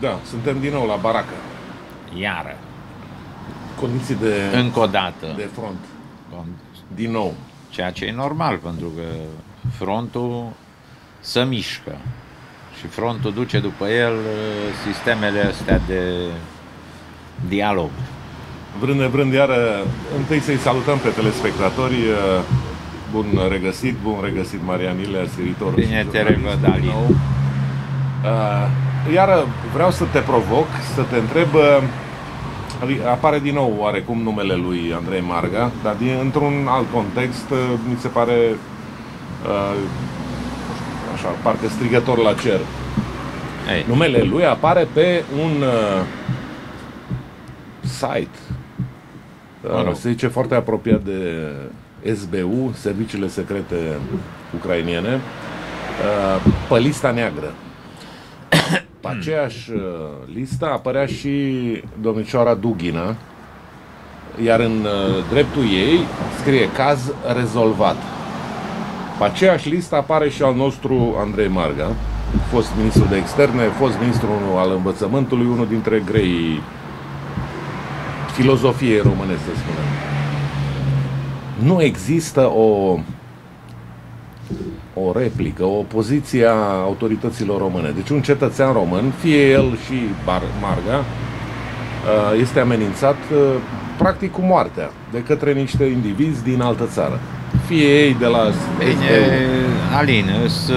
Da, suntem din nou la baracă. Iară. Condiții de... Încă o dată. De front. Din nou. Ceea ce e normal, pentru că frontul se mișcă. Și frontul duce după el sistemele astea de dialog. Vrând nevrând, iară, întâi să-i salutăm pe telespectatori. Bun regăsit, Marian Ilea, siritor. Bine te revăd, Ali. Iară, vreau să te provoc, să te întreb, apare din nou oarecum numele lui Andrei Marga, dar într-un alt context, mi se pare, așa, parcă strigător la cer. Ei. Numele lui apare pe un site, se zice foarte apropiat de SBU, Serviciile Secrete Ucrainene, pe lista neagră. Pe aceeași listă apărea și domnișoara Dughină, iar în dreptul ei scrie caz rezolvat. Pe aceeași listă apare și al nostru Andrei Marga, fost ministru de externe, fost ministru al învățământului, unul dintre greii filozofiei române, să spunem. Nu există o replică, o opoziție a autorităților române. Deci un cetățean român, fie el și Marga, este amenințat practic cu moartea de către niște indivizi din altă țară. Fie ei de la... Bine, Alin, sunt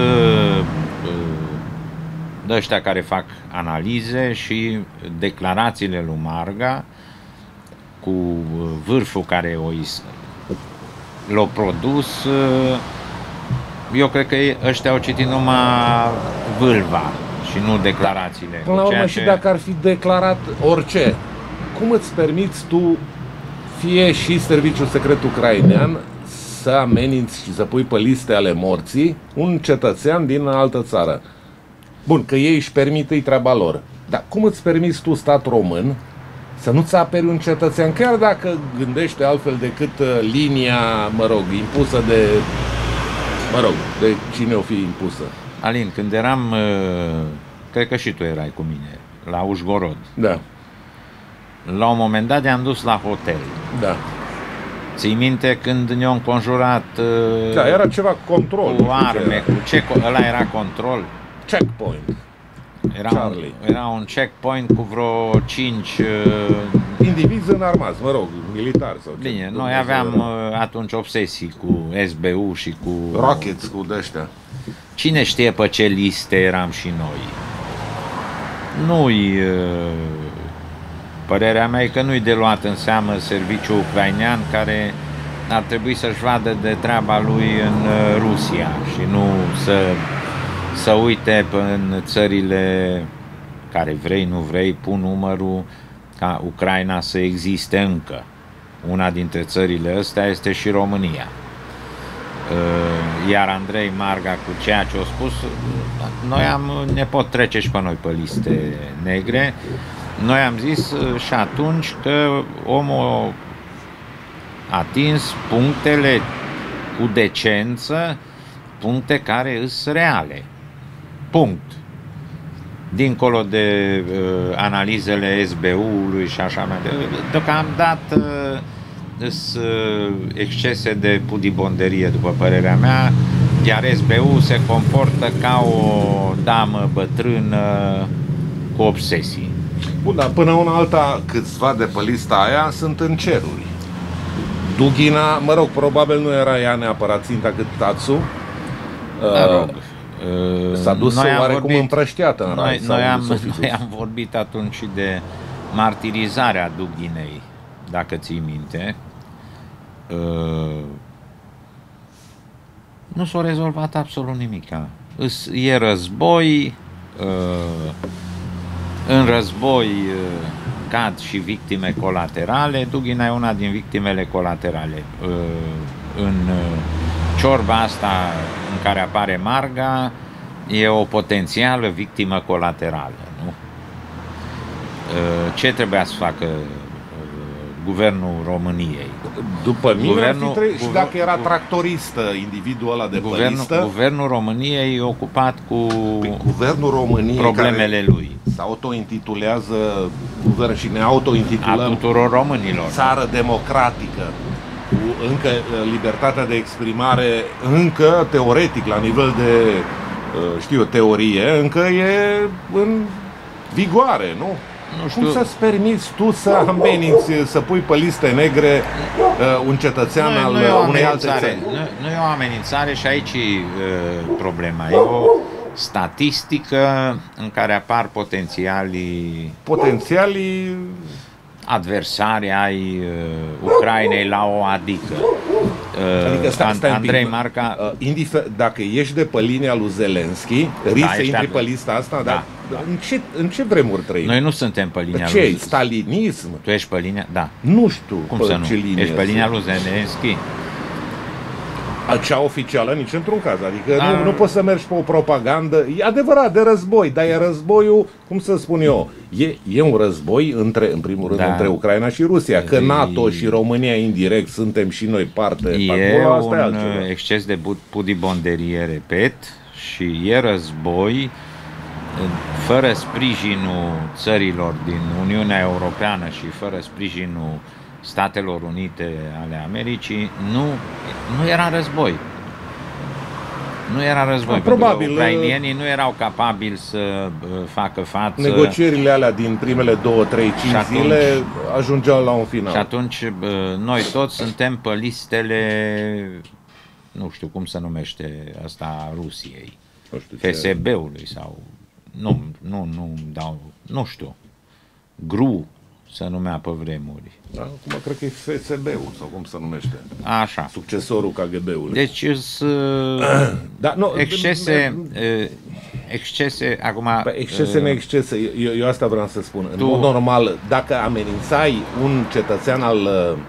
de ăștia care fac analize și declarațiile lui Marga cu vârful care l-a produs. Eu cred că ăștia au citit numai vâlva și nu declarațiile. Până la urmă, și dacă ar fi declarat orice, cum îți permiți tu, fie și Serviciul Secret Ucrainean, să ameninți și să pui pe liste ale morții un cetățean din altă țară? Bun, că ei își permit, e treaba lor. Dar cum îți permiți tu, stat român, să nu-ți aperi un cetățean, chiar dacă gândește altfel decât linia, impusă de... de cine o fi impusă? Alin, când eram, cred că și tu erai cu mine, la Ușgorod. Da. La un moment dat ne-am dus la hotel. Da. Ții minte când ne-au înconjurat... Da, era ceva control. Cu arme, cu ăla era control. Checkpoint. Era un checkpoint cu vreo 5... indivizi înarmați, militari sau ce. Bine, noi aveam atunci obsesii cu SBU și cu... Rockets, cu de-ăștia. Cine știe pe ce liste eram și noi. Nu-i... Părerea mea e că nu-i de luat în seamă serviciul ucrainean, care ar trebui să-și vadă de treaba lui în Rusia și nu să uite în țările care vrei, nu vrei, pun numărul ca Ucraina să existe încă. Una dintre țările astea este și România. Iar Andrei Marga, cu ceea ce a spus, ne pot trece și pe noi pe liste negre. Noi am zis și atunci că omul a atins punctele cu decență, puncte care sunt reale. Punct. Dincolo de analizele SBU-ului și așa mai departe. Deocamdată sunt excese de pudibonderie, după părerea mea, iar SBU se comportă ca o damă bătrână cu obsesii. Bun, dar până una alta, câțiva de pe lista aia sunt în ceruri. Dughina, probabil nu era ea neapărat ținta cât Tatsu. S-a dus oarecum împrăștiată în rai. Noi am vorbit atunci de martirizarea Dughinei, dacă ții minte. Nu s-a rezolvat absolut nimic. E război, în război cad și victime colaterale. Dughina e una din victimele colaterale. În ciorba asta în care apare Marga e o potențială victimă colaterală, nu? Ce trebuia să facă guvernul României? După mine, și dacă era tractoristă individul ăla de pe listă, guvernul României e ocupat cu guvernul României problemele lui. se autointitulează guvern și ne autointitulăm a tuturor românilor. Țară democratică, cu încă libertatea de exprimare, încă teoretic, la nivel de, știu eu, teorie, încă e în vigoare, nu? Nu știu. Cum să-ți permiți tu să ameninți, să pui pe liste negre un cetățean al unei alte țări? Nu e o amenințare și aici e problema. E o statistică în care apar potențialii adversari ai Ucrainei la o adică. Andrei Marca... Dacă ești de pe linia lui Zelenski, risc să intri pe lista asta, dar în ce vremuri trăim? Noi nu suntem pe linia lui... Ce? Stalinism? Tu ești pe linia... Da. Nu știu cum să nu? Linie ești pe linia lui Zelenski? Cea oficială, nici într-un caz. Adică nu poți să mergi pe o propagandă. E adevărat, de război, dar e războiul, cum să spun eu, e un război în primul rând între Ucraina și Rusia. Că NATO și România indirect suntem și noi parte. E un exces de pudibonderie, repet, și e război fără sprijinul țărilor din Uniunea Europeană și fără sprijinul Statelor Unite ale Americii, nu era război. Nu era război. Probabil. Ucrainienii nu erau capabili să facă față. Negocierile alea din primele 2, 3, 5 zile ajungeau la un final. Și atunci noi toți suntem pe listele, nu știu cum se numește asta, Rusiei. FSB-ului sau nu știu. GRU se numea pe vremuri. Da, acum cred că e FSB-ul sau cum se numește. Așa. Succesorul KGB-ului. Deci excese acum... Excese, neexcese. Eu asta vreau să spun. În mod normal, dacă amenințai un cetățean al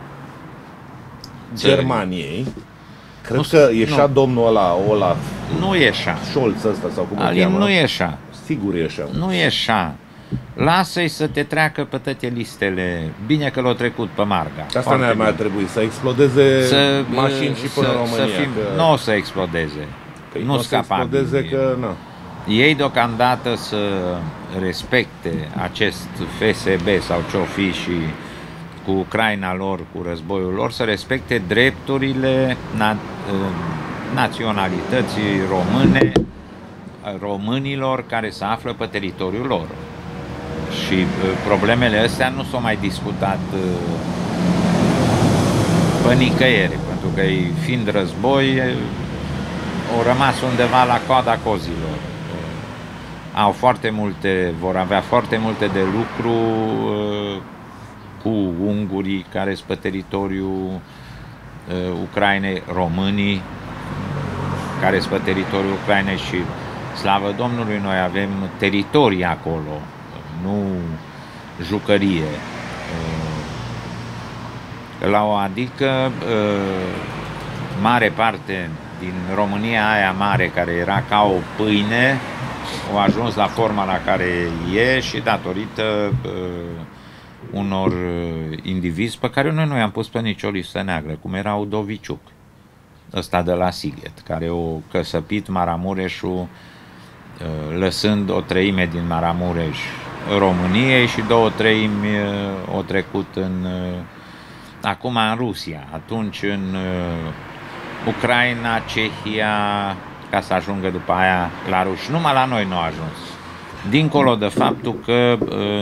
Germaniei, cred că ieșea domnul ăla, Olaf. Nu ieșea. Scholz ăsta sau cum îl cheamă. Nu ieșea. Sigur ieșea. Nu ieșea. Lasă-i să te treacă pe toate listele. Bine că l-au trecut pe Marga. Asta ne-ar mai trebui, să explodeze mașini și până în România. Nu o să explodeze. Nu scapa. Ei deocamdată să respecte acest FSB sau ce-o fi și cu Ucraina lor, cu războiul lor, să respecte drepturile naționalității române, românilor care se află pe teritoriul lor. Și problemele astea nu s-au mai discutat pe nicăieri, pentru că fiind război, au rămas undeva la coada cozilor. Vor avea foarte multe de lucru cu ungurii care sunt pe teritoriul Ucrainei, românii care sunt pe teritoriul Ucrainei și, slavă Domnului, noi avem teritorii acolo, nu jucărie. La o adică, mare parte din România aia mare, care era ca o pâine, au ajuns la forma la care e și datorită unor indivizi pe care noi nu i-am pus pe nicio listă neagră, cum era Udoviciuc, ăsta de la Sighet, care a căsăpit Maramureșul, lăsând o treime din Maramureș României și 2/3 o trecut acum în Rusia, atunci în Ucraina, Cehia, ca să ajungă după aia la ruși. Numai la noi nu a ajuns. Dincolo de faptul că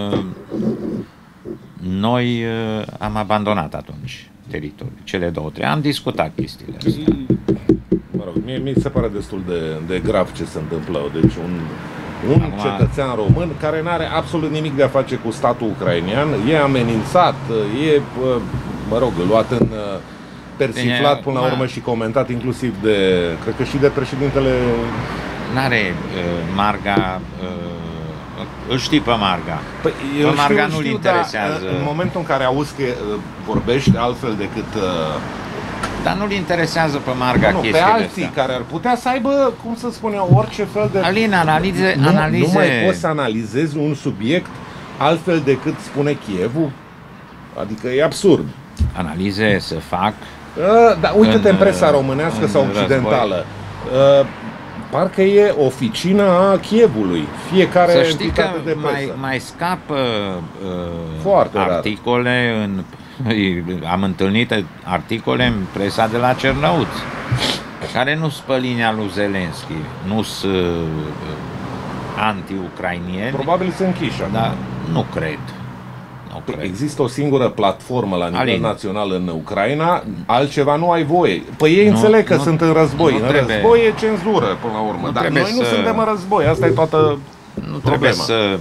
noi am abandonat atunci teritoriul, cele 2-3. Am discutat chestiile astea. Mă rog, mie mi se pare destul de grav ce se întâmplă. Deci un cetățean român care nu are absolut nimic de a face cu statul ucrainean, e amenințat, e, mă rog, luat în persiflat până la urmă și comentat inclusiv cred că și de președintele... N-are Marga... Îl știi pe Marga. Păi, pe Marga nu-l interesează. În momentul în care auzi că vorbești altfel decât... Dar nu-l interesează pe Marga chestiile pe alții astea, care ar putea să aibă, cum să spun eu, orice fel de... Alin, analize... Nu mai poți să analizezi un subiect altfel decât spune Kievul? Adică e absurd. Analize se fac... Dar uite-te în presa românească sau occidentală. parcă e oficina a Chievului. Fiecare să știi că entitate de presă. mai scapă Foarte articole am întâlnit articole în presa de la Cernăuți, care nu sunt pe linia lui Zelenski, nu sunt anti-ucrainieni. Probabil sunt închiși. Dar nu cred. Există o singură platformă la nivel național în Ucraina, altceva nu ai voie. Păi ei înțeleg că sunt în război. În război e cenzură, până la urmă. Dar noi nu suntem în război. Asta e toată Nu trebuie să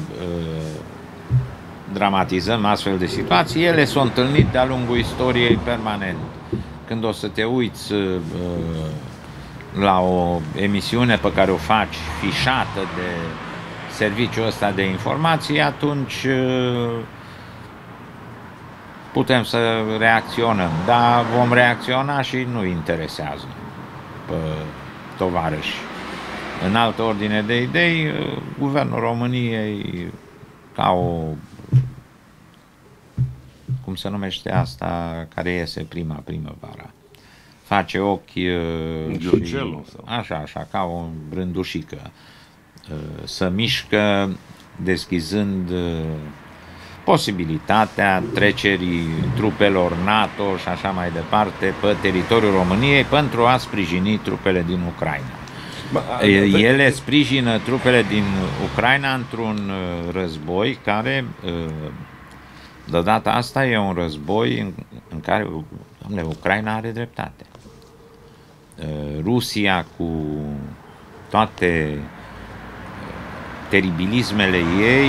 dramatizăm astfel de situații. Ele s-au întâlnit de-a lungul istoriei permanent. Când o să te uiți la o emisiune pe care o faci fișată de serviciul ăsta de informații, atunci putem să reacționăm. Dar vom reacționa și nu interesează pe tovarăși. În altă ordine de idei, Guvernul României, ca o, cum se numește asta, care iese primăvara, face ochi și, așa, ca o brândușică, să mișcă deschizând posibilitatea trecerii trupelor NATO și așa mai departe pe teritoriul României pentru a sprijini trupele din Ucraina. Ele sprijină trupele din Ucraina într-un război care, de data asta, e un război în care Ucraina are dreptate. Rusia, cu toate teribilismele ei,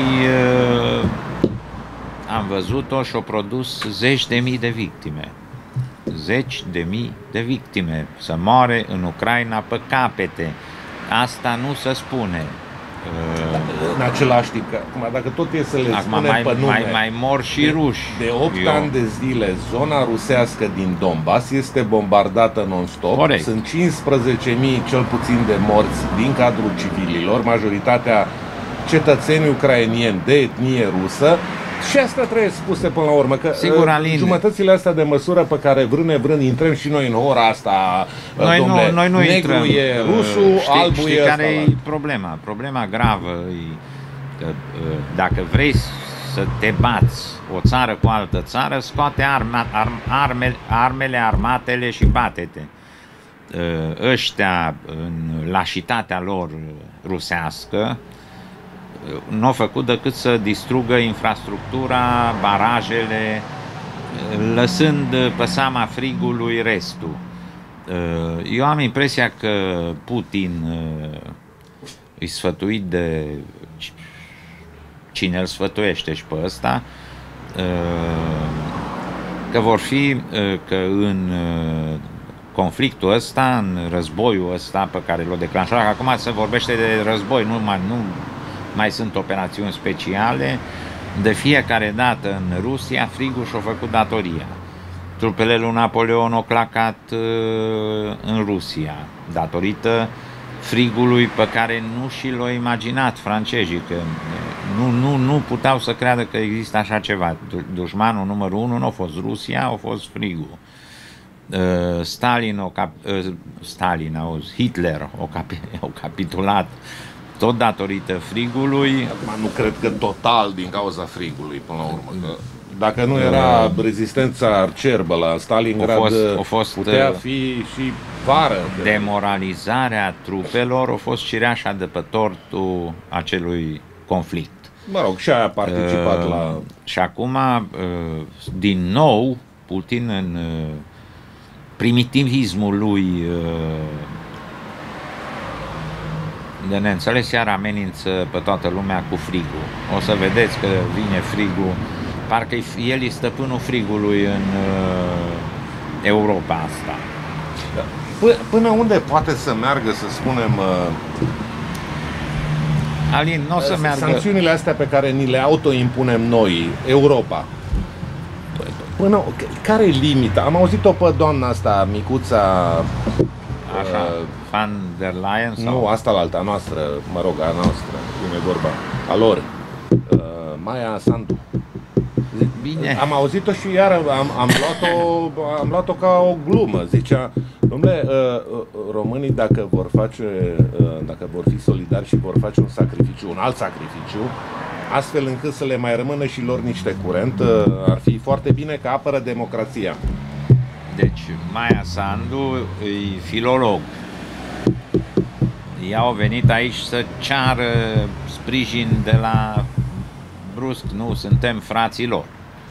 am văzut-o și-o produs zeci de mii de victime. Zeci de mii de victime să moare în Ucraina pe capete. Asta nu se spune. În același timp, dacă tot e să le spunem pe nume, mai mor și ruși. De 8 ani de zile, zona rusească din Donbass este bombardată non-stop. Corect. Sunt 15.000 cel puțin de morți din cadrul civililor, majoritatea cetățeni ucrainieni de etnie rusă. Și asta trebuie spuse până la urmă, că jumătățile astea de măsură pe care vrând intrăm și noi în ora asta, noi nu negru intrăm. E rusul, albul e care e problema? Problema gravă e că dacă vrei să te bați o țară cu altă țară, scoate armele, armatele și bate-te. Ăștia, în lașitatea lor rusească, nu au făcut decât să distrugă infrastructura, barajele, lăsând pe seama frigului restul. Eu am impresia că Putin îi sfătuit de cine îl sfătuiește și pe ăsta, că vor fi, că în conflictul ăsta, în războiul ăsta pe care l-a declanșat, acum se vorbește de război, nu mai sunt operațiuni speciale. De fiecare dată în Rusia, frigul și-a făcut datoria. Trupele lui Napoleon au clacat în Rusia, datorită frigului pe care nu și l-au imaginat francezii, că nu puteau să creadă că există așa ceva. Dușmanul numărul 1 nu a fost Rusia, a fost frigul. Hitler a capitulat tot datorită frigului. Acum nu cred că total din cauza frigului, până la urmă. Că dacă nu era rezistența acerbă la Stalingrad, putea fi și vară. Demoralizarea trupelor a fost cireașa de pe tortul acelui conflict. Mă rog, și a participat la... Și acum, din nou, Putin, în primitivismul lui de neînțeles, iar amenință pe toată lumea cu frigul. O să vedeți că vine frigul, parcă el e stăpânul frigului în Europa asta. Până unde poate să meargă, să spunem, Alin, nu o să meargă... sancțiunile astea pe care ni le autoimpunem noi, Europa? Care e limita? Am auzit-o pe doamna asta, micuța... Așa, Van der Leyen sau... Nu, asta la alta noastră, mă rog, a noastră, cum e vorba, a lor, Maia Sandu. Bine. Am auzit-o și iar am luat-o ca o glumă. Zicea, dom'le, românii dacă vor fi solidari și vor face un alt sacrificiu, astfel încât să le mai rămână și lor niște curent, ar fi foarte bine că apără democrația. Deci, Maia Sandu e filolog. Ea au venit aici să ceară sprijin de la brusc, nu, suntem frații lor.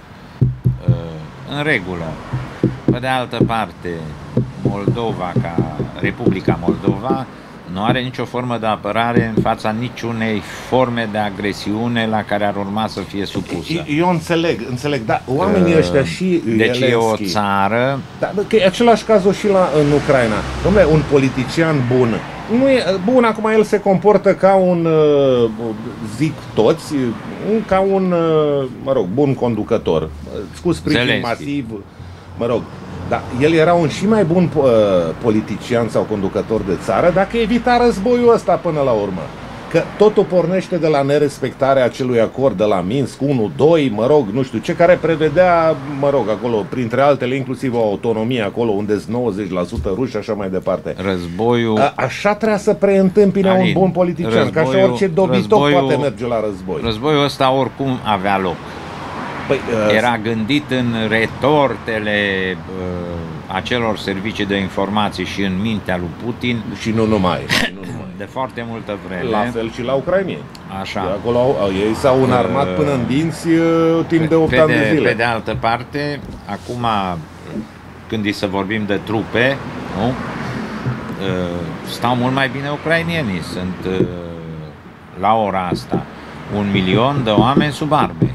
În regulă. Pe de altă parte, Moldova, ca Republica Moldova, nu are nicio formă de apărare în fața niciunei forme de agresiune la care ar urma să fie supusă. Eu înțeleg, dar oamenii ăștia și deci e o țară... Da, că e același cazul și în Ucraina. Dom'le, un politician bun, nu e bun, acum el se comportă ca un, zic toți, ca un, bun conducător, cu sprijin masiv, dar el era un și mai bun politician sau conducător de țară dacă evita războiul ăsta până la urmă. Că totul pornește de la nerespectarea acelui acord de la Minsk 1-2, nu știu ce, care prevedea, acolo, printre altele, inclusiv o autonomie acolo unde sunt 90% ruși și așa mai departe. Războiul... Așa trebuia să preîntâmpine un bun politician, ca așa orice dobitoc poate merge la război. Războiul ăsta oricum avea loc. Era gândit în retortele acelor servicii de informații și în mintea lui Putin. Și nu numai. De foarte multă vreme. La fel și la ucrainieni. Așa. Acolo ei s-au înarmat până în dinți timp de 8 ani de zile. Pe de altă parte, acum când îi să vorbim de trupe, nu? Stau mult mai bine ucrainienii. Sunt la ora asta 1 milion de oameni sub arme.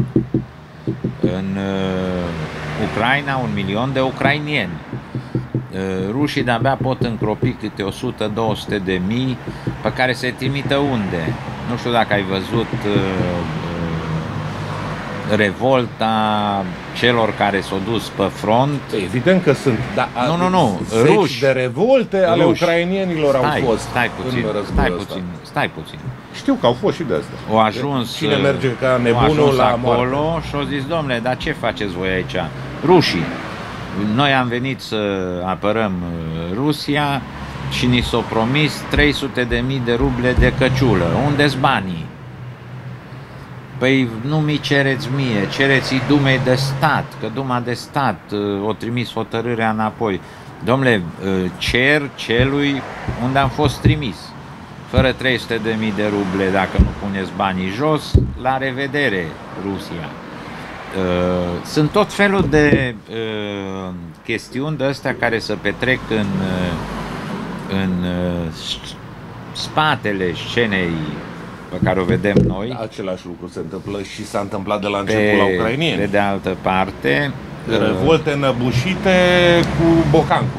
În Ucraina 1 milion de ucrainieni. Rușii de-abia pot încropi câte 100-200 de mii pe care se trimită unde? Nu știu dacă ai văzut revolta celor care s-au dus pe front. Evident că sunt, dar ruși de revolte ale ucrainienilor au fost. Stai puțin. Știu că au fost și de astea. Au ajuns, cine merge ca nebunul la acolo moarte. și au zis, domnule, dar ce faceți voi aici? Rușii. Noi am venit să apărăm Rusia și ni s-au promis 300.000 de ruble de căciulă. Unde-s banii? Păi nu mi cereți mie, cereți-i Dumei de stat, că Duma de stat o trimis hotărârea înapoi. Dom'le, cer celui unde am fost trimis. Fără 300.000 de ruble, dacă nu puneți banii jos, la revedere, Rusia. Sunt tot felul de chestiuni de astea care se petrec în spatele scenei pe care o vedem noi. Același lucru se întâmplă și s-a întâmplat de la început la ucrainieni. Pe de altă parte, revolte năbușite cu bocancul.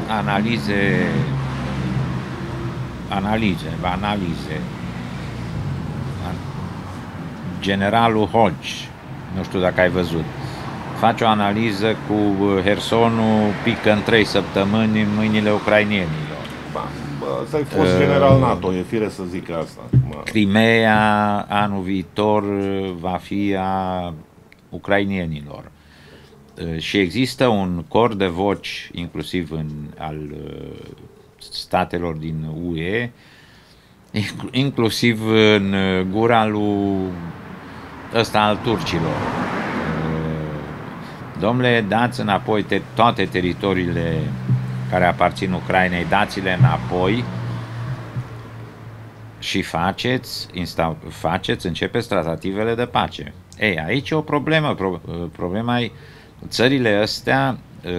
Analize. Generalul Hodge, nu știu dacă ai văzut, face o analiză cu Hersonul, pică în 3 săptămâni în mâinile ucrainienilor. Să-i fost general NATO, e fire să zic asta. Crimea anul viitor va fi a ucrainienilor. Și există un cor de voci, inclusiv al statelor din UE, inclusiv în gura lui ăsta al turcilor. Dom'le, dați înapoi toate teritoriile care aparțin Ucrainei, dați-le înapoi și începeți tratativele de pace. Ei, aici e o problemă. Problema e țările astea,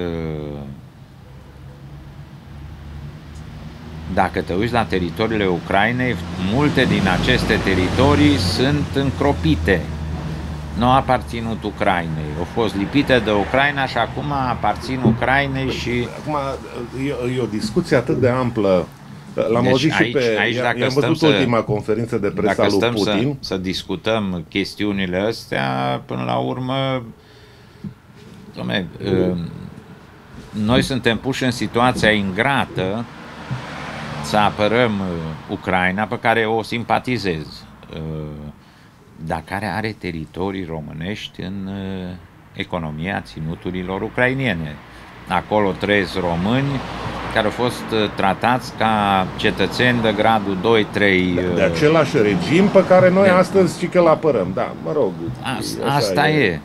dacă te uiți la teritoriile Ucrainei, multe din aceste teritorii sunt încropite. Nu a aparținut Ucrainei. Au fost lipite de Ucraina și acum aparțin Ucrainei și... Acum e o discuție atât de amplă. L-am auzit și am văzut ultima conferință de presă a lui Putin. Să discutăm chestiunile astea, până la urmă, noi suntem puși în situația ingrată să apărăm Ucraina, pe care o simpatizez. dar care are teritorii românești în economia ținuturilor ucrainene. Acolo trăiesc români care au fost tratați ca cetățeni de gradul 2-3. De același regim pe care noi astăzi și că îl apărăm. Da, mă rog. Asta e.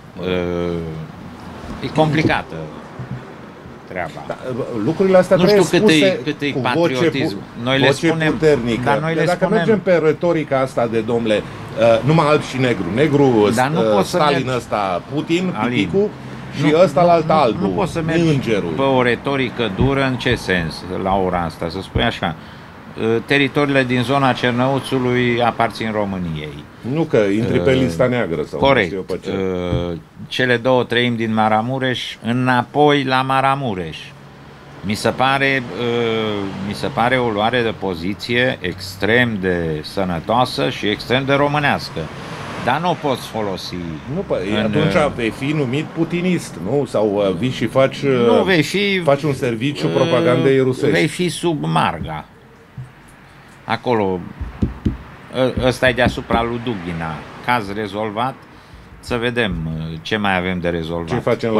E complicată treaba. Da, lucrurile astea nu trebuie știu spuse cât e cu patriotism. Noi le spunem, puternică. dar noi le dacă spunem, mergem pe retorica asta de domnule, numai alb și negru. Negru, Stalin ăsta, Putin, Piticu, și ăsta la altă albul, nu poți să mergi îngerul. pe o retorică dură. În ce sens, la ora asta, să spui așa? Teritoriile din zona Cernăuțului aparțin României. Nu că intri pe lista neagră sau corect. Nu știu pe ce. Cele 2/3 din Maramureș înapoi la Maramureș. Mi se pare o luare de poziție extrem de sănătoasă și extrem de românească. Dar nu o poți folosi. Nu, atunci vei fi numit putinist, nu? Sau vii și faci un serviciu propagandei rusești. Vei fi sub marga. Acolo, ăsta e deasupra lui Dugina. Caz rezolvat. Să vedem ce mai avem de rezolvat. Ce facem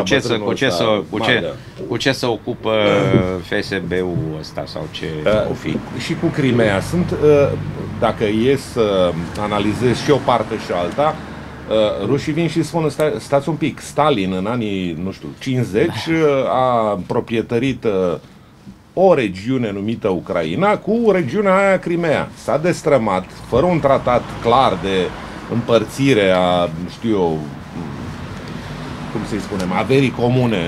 cu ce se ocupă FSB-ul ăsta sau ce o fi. Și cu Crimea. Dacă e să analizez și o parte și alta, rușii vin și spun, stați un pic, Stalin în anii, 50 a proprietărit o regiune numită Ucraina cu regiunea aia Crimea. S-a destrămat, fără un tratat clar de împărțire a, cum să-i spunem, averii comune.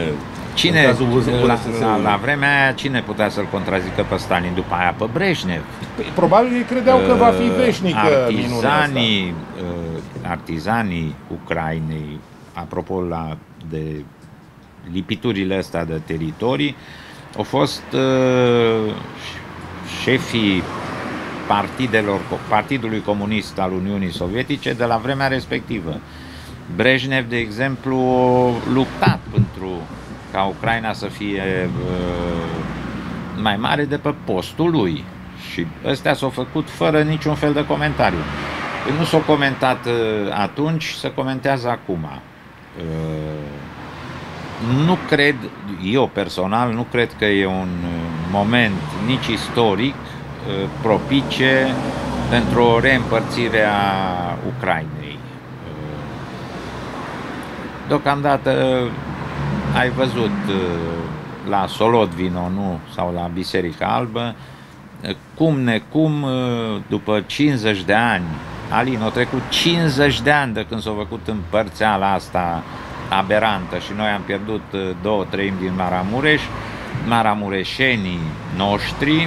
La vremea aia, cine putea să-l contrazică pe Stalin? După aia pe Brejnev. Probabil ei credeau că va fi veșnică artizanii Ucrainei, apropo de lipiturile astea de teritorii, au fost șefii Partidului Comunist al Uniunii Sovietice de la vremea respectivă. Brejnev, de exemplu, a luptat pentru ca Ucraina să fie mai mare de pe postul lui. Și ăstea s-au făcut fără niciun fel de comentariu. Nu s-au comentat atunci, se comentează acum. Nu cred, eu personal, nu cred că e un moment nici istoric propice pentru o reîmpărțire a Ucrainei. Deocamdată ai văzut la Solodvino, nu? Sau la Biserica Albă, cum după 50 de ani, Alin, au trecut 50 de ani de când s-a făcut împărțeala asta aberantă și noi am pierdut 2/3 din Maramureș, maramureșenii noștri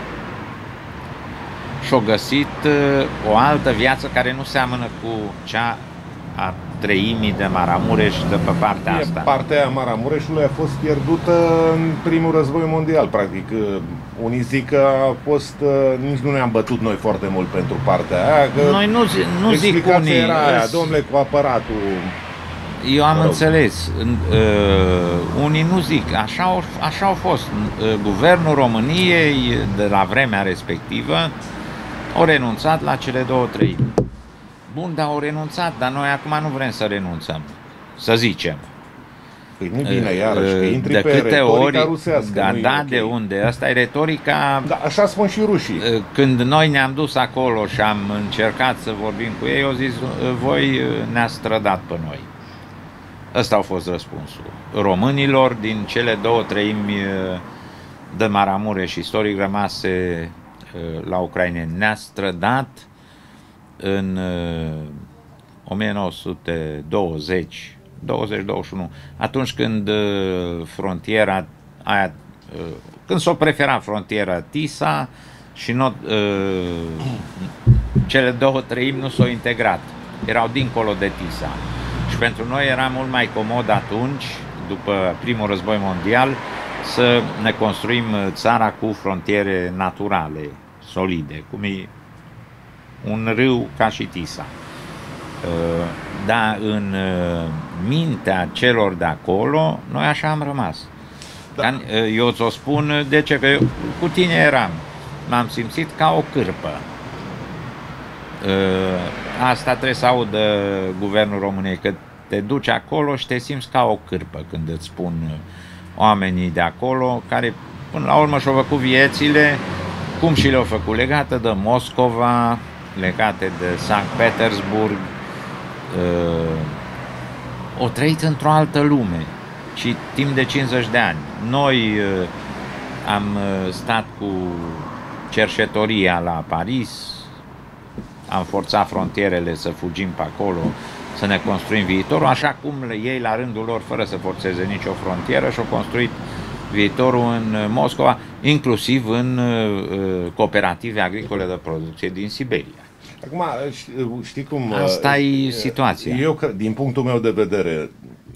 și-au găsit o altă viață care nu seamănă cu cea a 3/4 de Maramureș de pe partea asta. Partea aia Maramureșului a fost pierdută în primul război mondial, practic. Unii zic că a fost, nici nu ne-am bătut noi foarte mult pentru partea aia. Că noi nu zic unii. Era aia, domnule, cu aparatul. Eu am înțeles. Unii nu zic. Așa au fost. Guvernul României de la vremea respectivă au renunțat la cele 2/3. Bun, dar au renunțat, dar noi acum nu vrem să renunțăm. Să zicem. Păi nu bine, iarăși, că intri de pe câte retorica ori, rusească. Da, okay. De unde? Asta e retorica. Da, așa spun și rușii. Când noi ne-am dus acolo și am încercat să vorbim cu ei, au zis, voi ne-ați strădat pe noi. Ăsta a fost răspunsul românilor din cele 2/3 de Maramureș istoric rămase la Ucraina. Ne-a strădat în 1920, 20-21, atunci când frontiera aia, când s-o prefera frontiera Tisa și cele 2/3 nu s-au integrat, erau dincolo de Tisa. Și pentru noi era mult mai comod atunci, după primul război mondial, să ne construim țara cu frontiere naturale, solide, cum e un râu ca și Tisa. Dar în mintea celor de acolo, noi așa am rămas. Da. Eu ți-o spun de ce, că eu cu tine eram. M-am simțit ca o cârpă. Asta trebuie să audă guvernul României, că te duci acolo și te simți ca o cârpă când îți spun oamenii de acolo, care până la urmă și-au făcut viețile, cum și le-au făcut, legate de Moscova, legate de Sankt Petersburg, o trăit într-o altă lume și timp de 50 de ani. Noi am stat cu cerșetoria la Paris, am forțat frontierele să fugim pe acolo, să ne construim viitorul, așa cum ei la rândul lor, fără să forțeze nicio frontieră, și-au construit viitorul în Moscova, inclusiv în cooperative agricole de producție din Siberia. Acum, știi cum... Asta e situația. Eu, din punctul meu de vedere,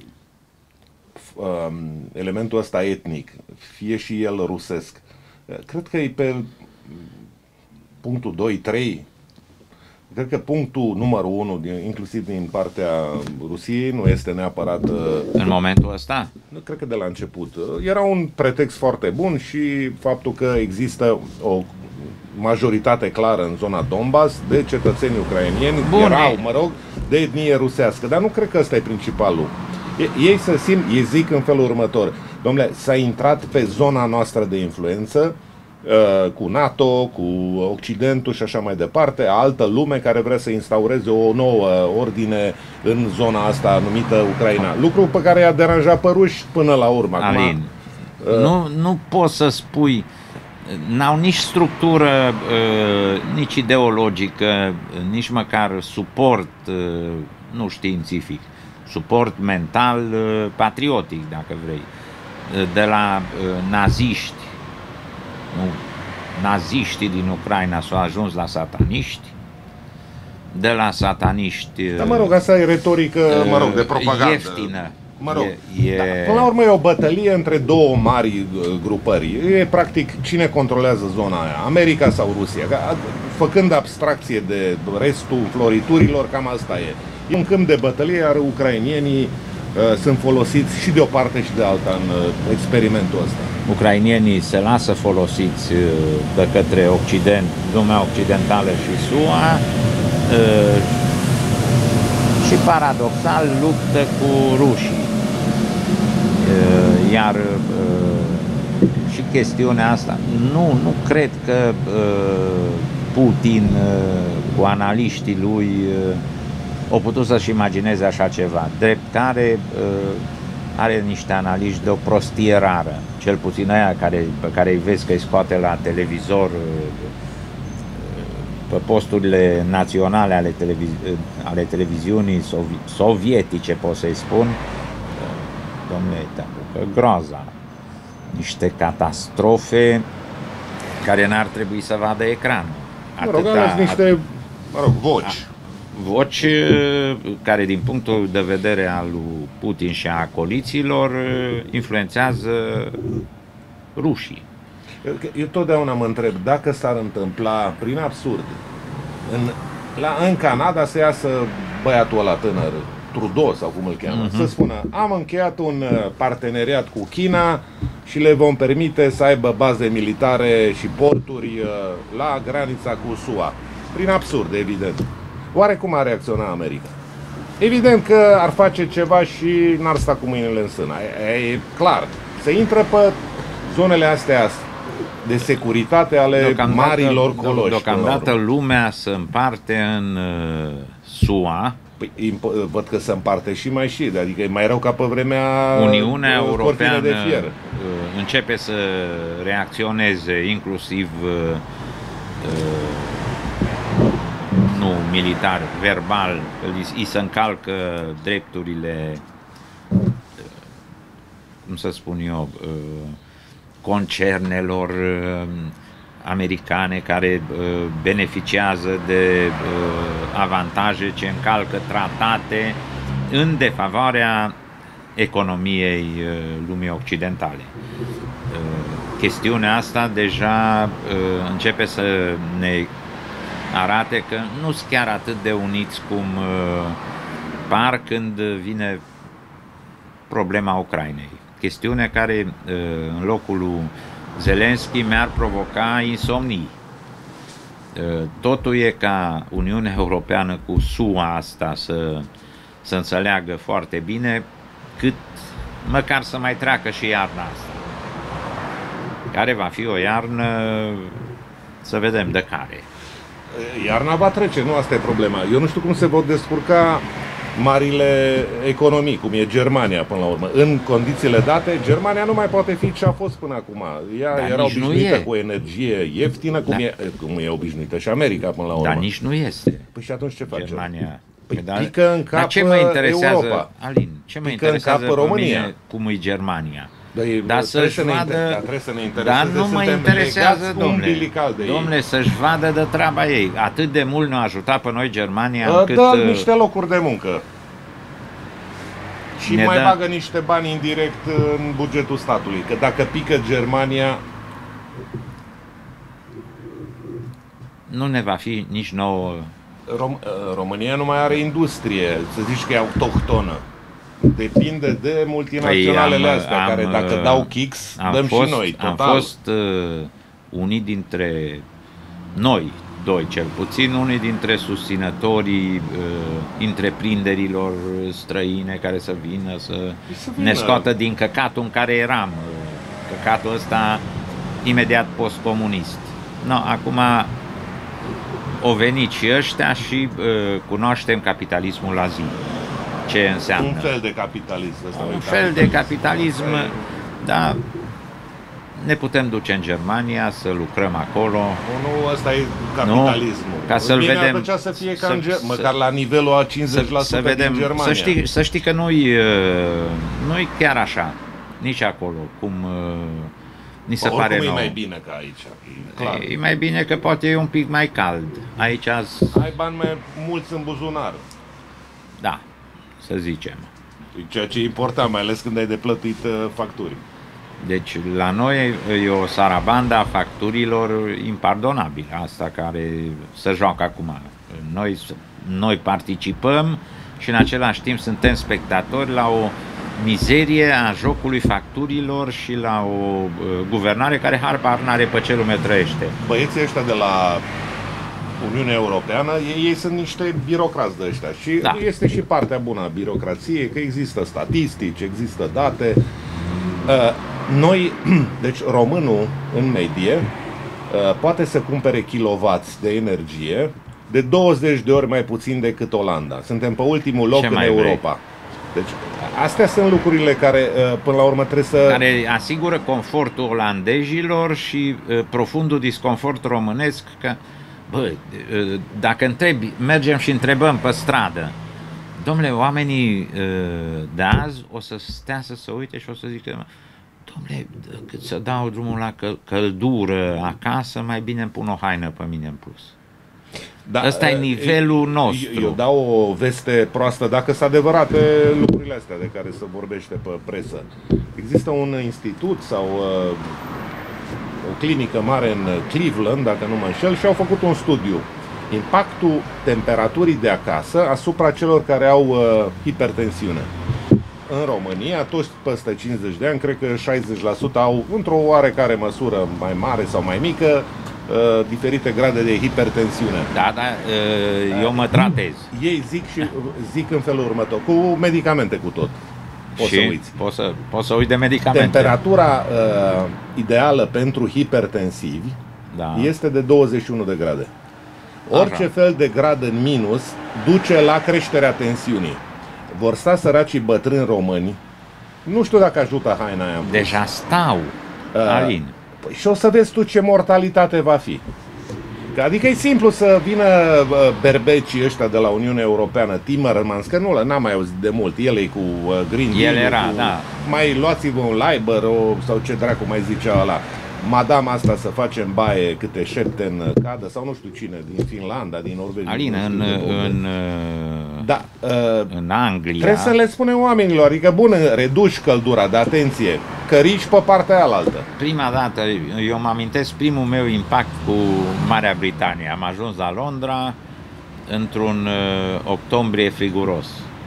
elementul ăsta etnic, fie și el rusesc, cred că e pe punctul 2-3. Cred că punctul numărul 1, inclusiv din partea Rusiei, nu este neapărat... În momentul ăsta? Cred că de la început. Era un pretext foarte bun și faptul că există o majoritate clară în zona Donbass de cetățeni ucrainieni, erau, mă rog, de etnie rusească. Dar nu cred că ăsta e principalul. Ei se simt, ei zic în felul următor: dom'le, s-a intrat pe zona noastră de influență, cu NATO, cu Occidentul și așa mai departe, altă lume care vrea să instaureze o nouă ordine în zona asta numită Ucraina. Lucru pe care i-a deranjat pe ruși până la urmă. Alin, nu poți să spui, n-au nici structură, nici ideologică, nici măcar suport, nu științific, suport mental, patriotic, dacă vrei, de la naziști. Nu, naziștii din Ucraina s-au ajuns la sataniști, de la sataniști... Dar mă rog, asta e retorică, mă rog, de propagandă. Ieftină. Mă rog, da, până la urmă e o bătălie între două mari grupări. E practic cine controlează zona aia, America sau Rusia. Făcând abstracție de restul floriturilor, cam asta e. E un câmp de bătălie, iar ucrainienii sunt folosiți și de o parte și de alta în experimentul ăsta. Ucrainienii se lasă folosiți de către Occident, lumea occidentală și SUA, și paradoxal luptă cu rușii. Iar și chestiunea asta, nu cred că Putin cu analiștii lui au putut să-și imagineze așa ceva. Drept care are niște analiști de o prostie rară, cel puțin aia pe care îi vezi că îi scoate la televizor pe posturile naționale ale televiziunii sovietice, pot să-i spun. Dom'le, că groaza, niște catastrofe care n-ar trebui să vadă ecranul. Mă rog, niște, voci care, din punctul de vedere al lui Putin și a acoliților, influențează rușii. Eu totdeauna mă întreb dacă s-ar întâmpla, prin absurd, în Canada să iasă băiatul ăla tânăr, Trudeau sau cum îl cheamă, să spună: am încheiat un parteneriat cu China și le vom permite să aibă baze militare și porturi la granița cu SUA. Prin absurd, evident. Oare cum ar reacționa America? Evident că ar face ceva și n-ar sta cu mâinile în sân. E clar. Se intră pe zonele astea de securitate ale marilor coloși. Deocamdată lumea se împarte în SUA. Păi, văd că se împarte și mai și, adică e mai rău ca pe vremea Uniunea Europeană de fier. Începe să reacționeze, inclusiv nu militar, verbal, îi se încalcă drepturile, cum să spun eu, concernelor americane care beneficiază de avantaje ce încalcă tratate în defavoarea economiei lumii occidentale. Chestiunea asta deja începe să ne arate că nu sunt chiar atât de uniți cum par când vine problema Ucrainei. Chestiune care în locul lui Zelenski mi-ar provoca insomnii. Totul e ca Uniunea Europeană cu SUA asta să înțeleagă foarte bine cât măcar să mai treacă și iarna asta. Care va fi o iarnă, să vedem de care. Iarna va trece, nu asta e problema. Eu nu știu cum se vor descurca marile economii, cum e Germania până la urmă. În condițiile date, Germania nu mai poate fi ce a fost până acum. Ea era obișnuită cu energie ieftină, cum e obișnuită și America până la urmă. Dar nici nu este. Păi și atunci ce face? Germania. Păi pică în cap ce mă interesează, Europa. Alin, ce mă interesează pe mine cum e Germania? Dar trebuie să ne intereseze. Dar nu mă interesează, domnule, să-și vadă de treaba ei. Atât de mult ne-a ajutat pe noi Germania încât... Dă niște locuri de muncă. Și mai bagă niște bani indirect în bugetul statului. Că dacă pică Germania... Nu ne va fi nici nouă... România nu mai are industrie, să zici că e autohtonă. Depinde de multinaționalele astea, care dacă dau kicks, dăm și noi, total. Am fost unii dintre noi, doi cel puțin, unii dintre susținătorii întreprinderilor străine care să vină să ne scoată din căcatul în care eram. Căcatul ăsta imediat postcomunist. No, acum au venit și ăștia și cunoaștem capitalismul la zi. Ce înseamnă? Un fel de capitalism. Un fel de capitalism, dar ne putem duce în Germania să lucrăm acolo. Nu, ăsta e capitalismul. Ca să-l vedem. Ar plăcea să fie ca măcar la nivelul a 50% să vedem, din Germania. Să știi că nu-i chiar așa, nici acolo, cum ni se pare nou. E mai bine ca aici. Clar. E mai bine că poate e un pic mai cald. Aici ai bani mai mulți în buzunar. Da, să zicem. Ceea ce e important, mai ales când ai de plătit facturi. Deci la noi e o sarabanda a facturilor impardonabilă, asta care se joacă acum. Noi participăm și în același timp suntem spectatori la o mizerie a jocului facturilor și la o guvernare care harbar n-are pe ce lume trăiește. Băieții ăștia de la Uniunea Europeană, ei sunt niște birocrați de ăștia și este și partea bună a birocrației, că există statistici, există date. Noi, deci românul în medie poate să cumpere kilowați de energie de 20 de ori mai puțin decât Olanda. Suntem pe ultimul loc în Europa. Deci astea sunt lucrurile care până la urmă trebuie să... Care asigură confortul olandezilor și profundul disconfort românesc că, bă, dacă mergem și întrebăm pe stradă, domnule, oamenii de azi o să stea să se uite și o să zică, domnule, cât să dau drumul la căldură acasă, mai bine îmi pun o haină pe mine în plus. Da, ăsta e nivelul nostru. Eu dau o veste proastă, dacă sunt adevărate lucrurile astea de care se vorbește pe presă. Există un institut sau o clinică mare în Cleveland, dacă nu mă înșel, și au făcut un studiu. Impactul temperaturii de acasă asupra celor care au hipertensiune. În România, toți peste 50 de ani, cred că 60% au, într-o oarecare măsură mai mare sau mai mică, diferite grade de hipertensiune. Da, eu mă tratez. Ei zic în felul următor, cu medicamente cu tot. Poți să uiți. Poți să uiți de medicamente. Temperatura ideală pentru hipertensivi este de 21 de grade. Orice fel de grad în minus duce la creșterea tensiunii. Vor sta săracii bătrâni români. Nu știu dacă ajută haina aia. Deja stau, Alin. Păi și o să vezi tu ce mortalitate va fi. Adică e simplu să vină berbecii ăștia de la Uniunea Europeană, Timmermans, că nu n-am mai auzit de mult, el e cu Green Deal. El era, da. Mai luați-vă un Labour sau ce dracu mai zicea ăla. Madame asta să facem baie câte șepte în cadă, sau nu știu cine, din Finlanda, din Norvegia. Alin, în Anglia. Trebuie să le spunem oamenilor, adică bun, reduci căldura, dar atenție, că rici pe partea alaltă. Prima dată, eu mă amintesc primul meu impact cu Marea Britanie. Am ajuns la Londra într-un octombrie friguros.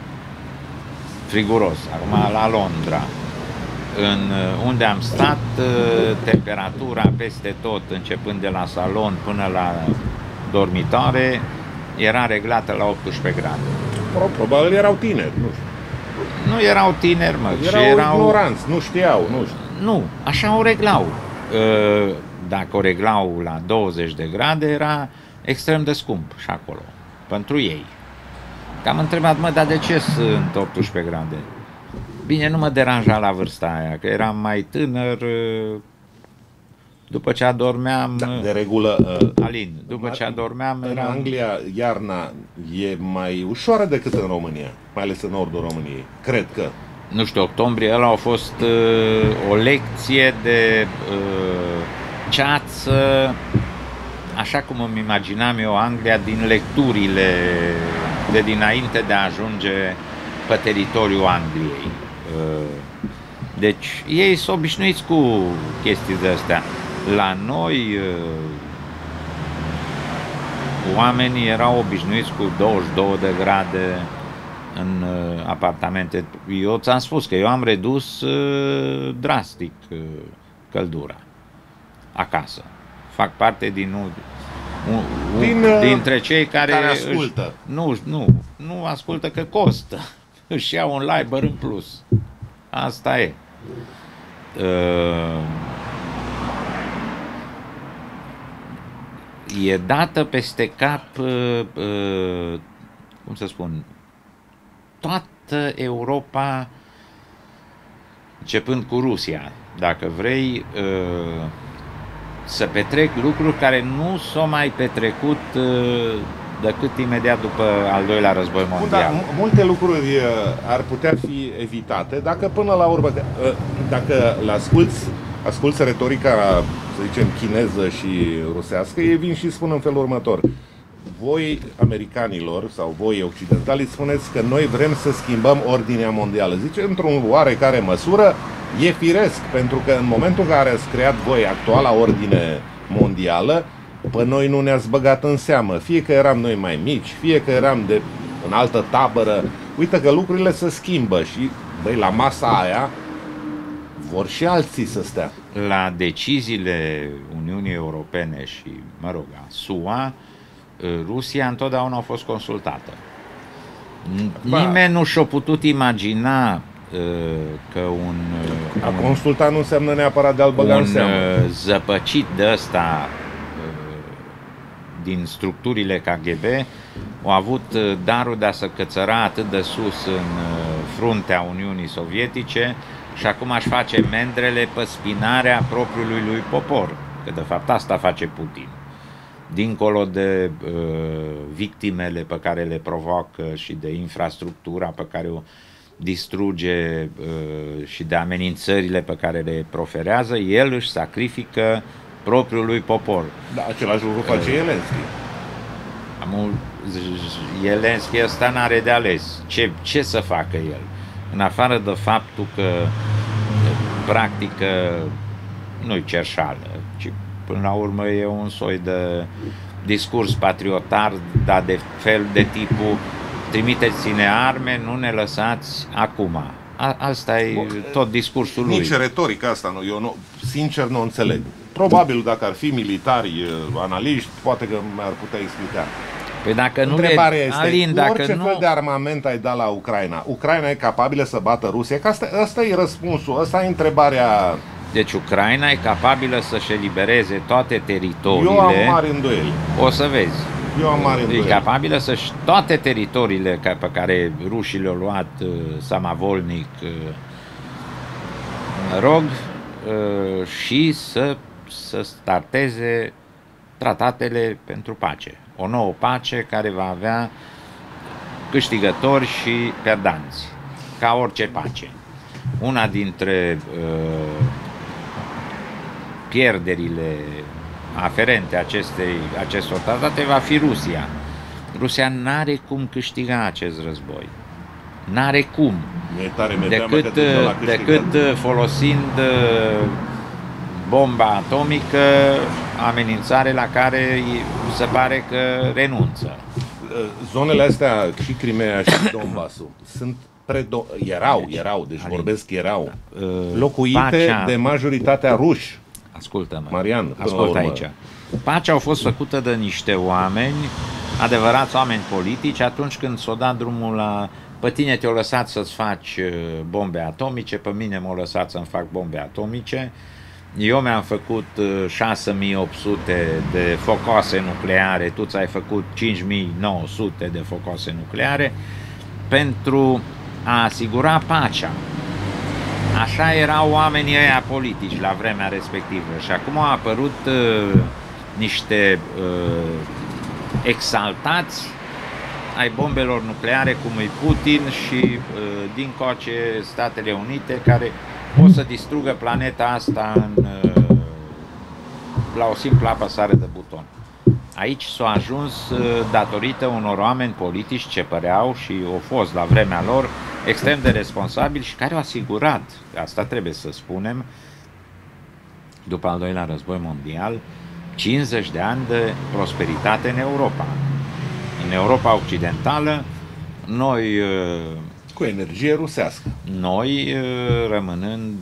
Acum la Londra. Unde am stat, temperatura peste tot, începând de la salon până la dormitoare era reglată la 18 grade. Probabil erau tineri, nu știu. Nu erau tineri, mă. Erau ignoranți, nu știau, nu știu. Nu, așa o reglau. Dacă o reglau la 20 de grade, era extrem de scump și acolo, pentru ei. Că am întrebat, mă, dar de ce sunt 18 grade? Bine, nu mă deranja la vârsta aia, că eram mai tânăr, după ce adormeam... Da, de regulă... Alin, după ce adormeam... În Anglia, iarna e mai ușoară decât în România, mai ales în nordul României, cred că. Nu știu, octombrie ăla a fost o lecție de ceață, așa cum îmi imaginam eu Anglia din lecturile de dinainte de a ajunge pe teritoriul Angliei. Deci ei sunt obișnuiți cu chestii de astea. La noi oamenii erau obișnuiți cu 22 de grade în apartamente. Eu ți-am spus că eu am redus drastic căldura acasă. Fac parte dintre cei care ascultă. Nu ascultă, că costă. Își iau un Liber în plus. Asta e. E dată peste cap, cum să spun, toată Europa, începând cu Rusia, dacă vrei, să petrec lucruri care nu s-au mai petrecut decât imediat după al doilea război mondial. Da, multe lucruri ar putea fi evitate dacă până la urmă, dacă asculți retorica, să zicem, chineză și rusească, ei vin și spun în felul următor: voi, americanilor, sau voi, occidentali, spuneți că noi vrem să schimbăm ordinea mondială. Zice, într-o oarecare măsură, e firesc, pentru că în momentul în care ați creat voi actuala ordine mondială, pe noi nu ne-ați băgat în seamă. Fie că eram noi mai mici, fie că eram în altă tabără. Uite că lucrurile se schimbă și, băi, la masa aia vor și alții să stea. La deciziile Uniunii Europene și, mă rog, a SUA, Rusia întotdeauna a fost consultată. Nimeni nu și-a putut imagina că a consulta nu înseamnă neapărat de a-l băga în seamă. Zăpăcit de ăsta din structurile KGB au avut darul de a se cățăra atât de sus în fruntea Uniunii Sovietice și acum aș face mendrele pe spinarea propriului lui popor, că de fapt asta face Putin. Dincolo de victimele pe care le provoacă și de infrastructura pe care o distruge și de amenințările pe care le proferează, el își sacrifică propriul lui popor. Da, același lucru face Zelenski. Zelenski ăsta n-are de ales. Ce să facă el? În afară de faptul că practică nu-i cerșală, ci până la urmă e un soi de discurs patriotar, dar de fel de tipul: trimiteți-ne arme, nu ne lăsați acum. Asta e tot discursul lui. Nici retorica asta, eu sincer nu înțeleg. Probabil dacă ar fi militari, analiști, poate că mi-ar putea explica. Păi dacă nu Întrebarea este, Alin, cu orice fel de armament ai dat la Ucraina, Ucraina e capabilă să bată Rusia? Că asta e răspunsul, asta e întrebarea. Deci Ucraina e capabilă să-și elibereze toate teritoriile. Eu am mari îndoieli. O să vezi. Eu am mari îndoieli. E capabilă să-și toate teritoriile pe care rușii le-au luat, Samavolnic, rog, și să starteze tratatele pentru pace. O nouă pace care va avea câștigători și perdanți, ca orice pace. Una dintre pierderile aferente acestor tratate va fi Rusia. Rusia n-are cum câștiga acest război. N-are cum. Decât folosind bomba atomică, amenințare la care se pare că renunță. Zonele astea, și Crimea și Donbassul, sunt erau, locuite de majoritatea ruși. Ascultă-mă, Marian, ascultă aici. Pacea a fost făcută de niște oameni, adevărați oameni politici, atunci când s-o dat drumul la... Pe tine te-au lăsat să-ți faci bombe atomice, pe mine m-au lăsat să-mi fac bombe atomice. Eu mi-am făcut 6800 de focoase nucleare, tu ți-ai făcut 5900 de focoase nucleare pentru a asigura pacea. Așa erau oamenii ăia politici la vremea respectivă și acum au apărut niște exaltați ai bombelor nucleare, cum e Putin și dincoace Statele Unite, care pot să distrugă planeta asta la o simplă apăsare de buton. Aici s-a ajuns datorită unor oameni politici ce păreau și au fost la vremea lor extrem de responsabili și care au asigurat, asta trebuie să spunem, după al doilea război mondial, 50 de ani de prosperitate în Europa. În Europa Occidentală, noi... Cu energie rusească. Noi, rămânând,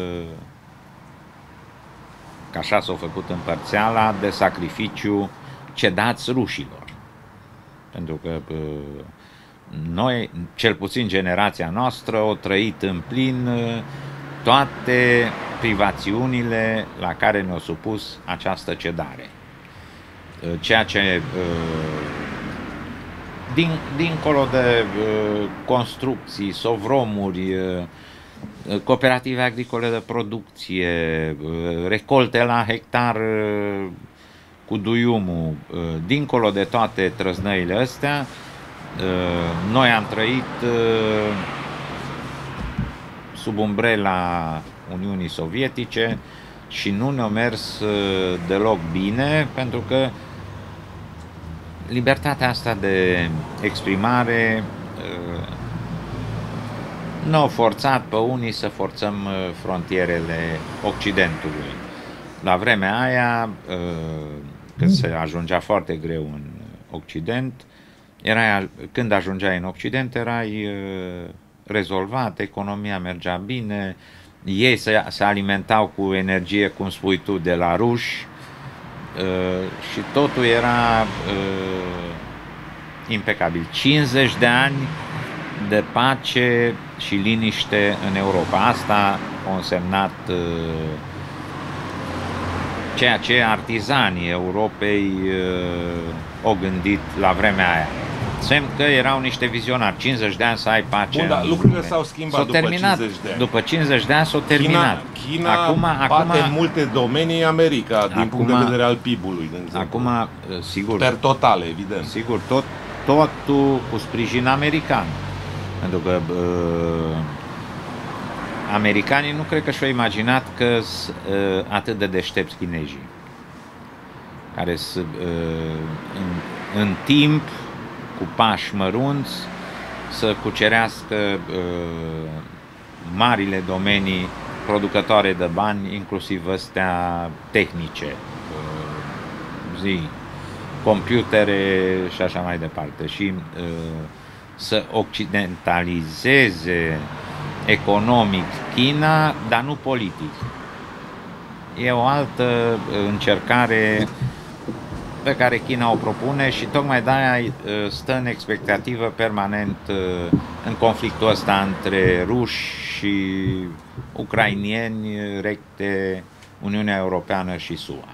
că așa s-a făcut împărțeala, de sacrificiu cedați rușilor. Pentru că noi, cel puțin generația noastră, au trăit în plin toate privațiunile la care ne-a supus această cedare. Ceea ce, dincolo de construcții, sovromuri, cooperative agricole de producție, recolte la hectar cu duiumul, dincolo de toate trăznăile astea, noi am trăit sub umbrela Uniunii Sovietice și nu ne-a mers deloc bine, pentru că libertatea asta de exprimare nu a forțat pe unii să forțăm frontierele Occidentului. La vremea aia, când se ajungea foarte greu în Occident, când ajungeai în Occident, erai rezolvat, economia mergea bine, ei se alimentau cu energie, cum spui tu, de la ruși, și totul era impecabil. 50 de ani de pace și liniște în Europa. Asta a însemnat ceea ce artizanii Europei au gândit la vremea aia. Semn că erau niște vizionari. 50 de ani să ai pace. Bun, dar lucrurile s-au schimbat după 50 de ani. După 50 de ani s-au terminat. China bate în multe domenii America, din punct de vedere al PIB-ului, de exemplu. Acum, sigur. Per total, evident. Sigur, totul cu sprijin american. Pentru că americanii nu cred că și-au imaginat că sunt atât de deștepți chinezii, care în timp, cu pași mărunți, să cucerească marile domenii producătoare de bani, inclusiv astea tehnice, computere și așa mai departe, și să occidentalizeze economic China, dar nu politic. E o altă încercare pe care China o propune și tocmai de-aia stă în expectativă permanent în conflictul ăsta între ruși și ucrainieni, recte Uniunea Europeană și SUA.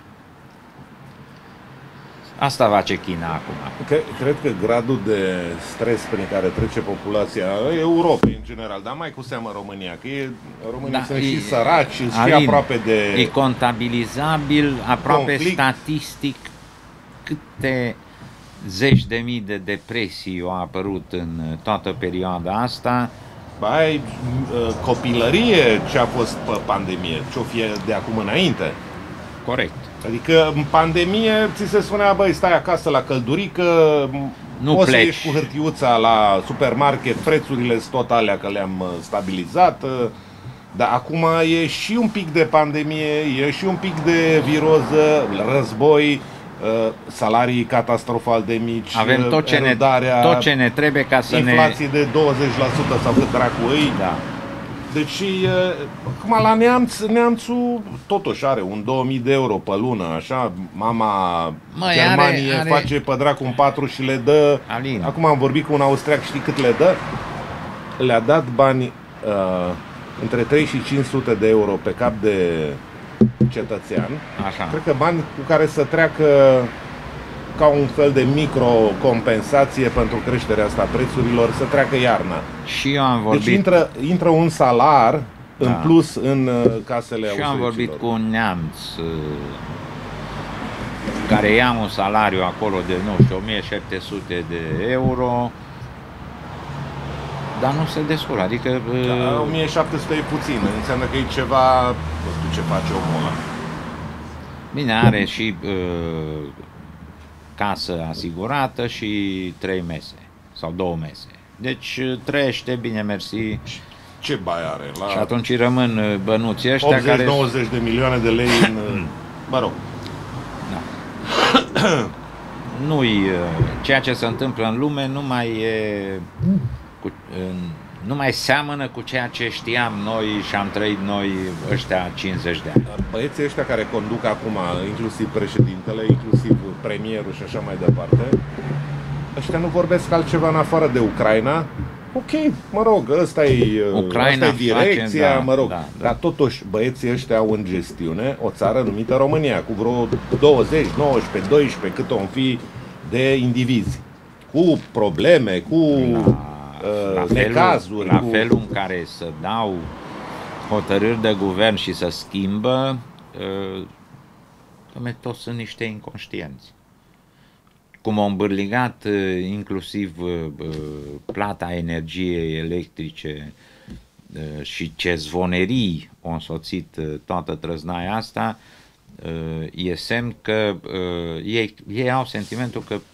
Asta face China acum. Cred că gradul de stres prin care trece populația Europei în general, dar mai cu seamă România, că românii sunt și săraci, și aproape de... E contabilizabil, aproape statistic, câte zeci de mii de depresii au apărut în toată perioada asta. Bai, copilărie ce a fost pe pandemie, ce o fie de acum înainte. Corect. Adică în pandemie ți se spunea, băi, stai acasă la căldurică, nu poți pleci. să ieși cu hârtiuța la supermarket, prețurile sunt tot alea că le-am stabilizat, dar acum e și un pic de pandemie, e și un pic de viroză, război, salarii catastrofal de mici, avem tot ce ne trebuie ca să inflație de 20% sau cât dracu îi. Da. Deci, acum la neamțul totuși are un 2000 de euro pe lună, așa, mama Germanie face pe dracu un 4 și le dă. Alin. Acum am vorbit cu un austriac, știi cât le dă? Le-a dat bani între 3 și 500 de euro pe cap de cetățean. Așa. Cred că bani cu care să treacă ca un fel de microcompensație pentru creșterea asta prețurilor, să treacă iarna. Și eu am vorbit... Deci intră un salar în plus în casele austriecilor. Și eu am vorbit cu un neamț care ia un salariu acolo de, nu știu, 1700 de euro, dar nu se descurcă, adică... Da, 1700 e puțin, înseamnă că e ceva, nu știu ce face omul ăla. Bine, are și casă asigurată și 3 mese sau 2 mese. Deci trăiește, bine, mersi. Ce bai are? Și atunci îi rămân bănuții ăștia 80-90 care... de milioane de lei în... Mă rog. Da. Nu-i... Ceea ce se întâmplă în lume nu mai e... nu mai seamănă cu ceea ce știam noi și am trăit noi ăștia 50 de ani. Băieții ăștia care conduc acum, inclusiv președintele, inclusiv premierul și așa mai departe, ăștia nu vorbesc altceva în afară de Ucraina. Ok, mă rog, ăsta e direcția, face, mă rog. Da. Dar totuși băieții ăștia au în gestiune o țară numită România, cu vreo 20, 19, 12, cât o fi de indivizi. Cu probleme, cu... necazuri. La felul în care să dau hotărâri de guvern și să schimbă, toți sunt niște inconștienți. Cum au îmbârligat inclusiv plata energiei electrice și ce zvonerii au însoțit toată trăznaia asta, e semn că ei au sentimentul că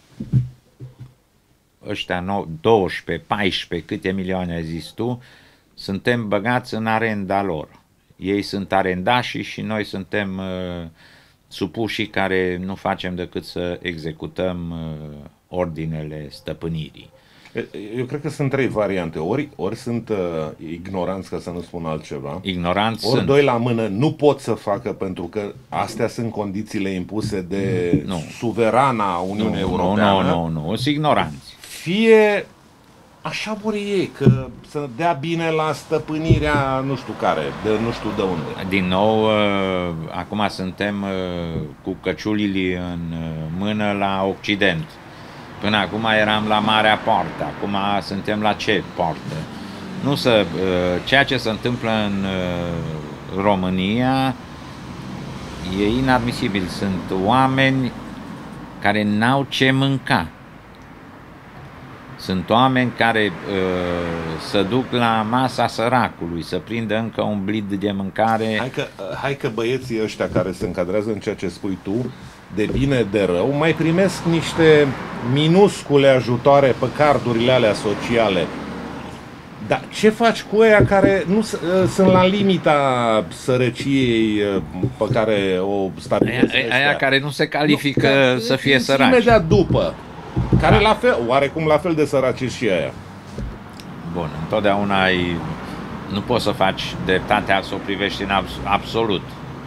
ăștia 12, 14, câte milioane ai zis tu, suntem băgați în arenda lor. Ei sunt arendașii și noi suntem supușii care nu facem decât să executăm ordinele stăpânirii. Eu cred că sunt 3 variante. Ori sunt ignoranți, ca să nu spun altceva. Ignoranți ori sunt. 2 la mână nu pot să facă, pentru că astea sunt condițiile impuse de suverana Uniunii Europeană. Nu, sunt ignoranți. Fie așa vor ei, că să dea bine la stăpânirea nu știu care, de nu știu de unde. Din nou, acum suntem cu căciulile în mână la Occident. Până acum eram la Marea Poartă, acum suntem la ce poartă? Nu să, ceea ce se întâmplă în România e inadmisibil. Sunt oameni care n-au ce mânca. Sunt oameni care se duc la masa săracului, să prindă încă un blid de mâncare. Hai că băieții ăștia care se încadrează în ceea ce spui tu, de bine, de rău, mai primesc niște minuscule ajutoare pe cardurile alea sociale. Dar ce faci cu ăia care nu sunt la limita sărăciei pe care o stabilesc ăștia? Aia care nu se califică să fie săraci. Imediat după. Care la fel, oarecum la fel de săraci și aia. Bun, întotdeauna nu poți să faci dreptatea să o privești în absolut.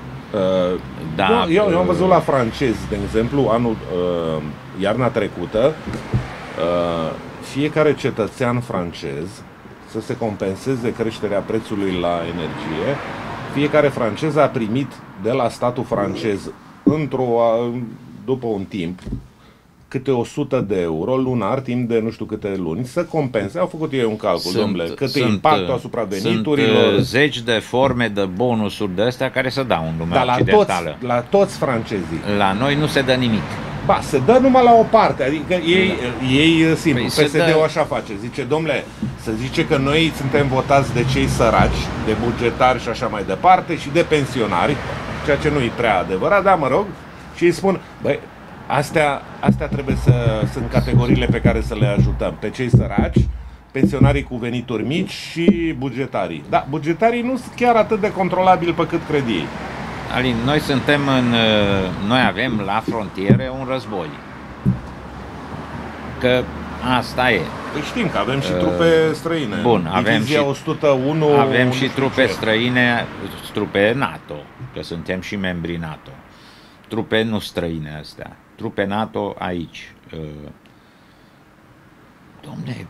Eu am văzut la francezi, de exemplu, iarna trecută, fiecare cetățean francez să se compenseze creșterea prețului la energie. Fiecare francez a primit de la statul francez după un timp câte 100 de euro lunar, timp de nu știu câte luni, să compense. Au făcut ei un calcul, domnule, cât e impactul asupra veniturilor. Sunt zeci de forme de bonusuri de astea care se dau în lumea occidentală. La toți francezii. La noi nu se dă nimic. Ba, se dă numai la o parte, adică ei simplu, PSD-ul așa face, zice, domnule, să zice că noi suntem votați de cei săraci, de bugetari și așa mai departe și de pensionari, ceea ce nu e prea adevărat, dar mă rog, și îi spun, băi, astea trebuie sunt categoriile pe care să le ajutăm, pe cei săraci, pensionarii cu venituri mici și bugetarii. Da, bugetarii nu sunt chiar atât de controlabili pe cât cred ei. Alin, noi avem la frontiere un război. Că asta e. Păi știm că avem și trupe străine. Bun, Divizia 101. Avem și trupe străine, trupe NATO, că suntem și membri NATO. Trupe nu străine astea, trupe NATO aici. Dom'le,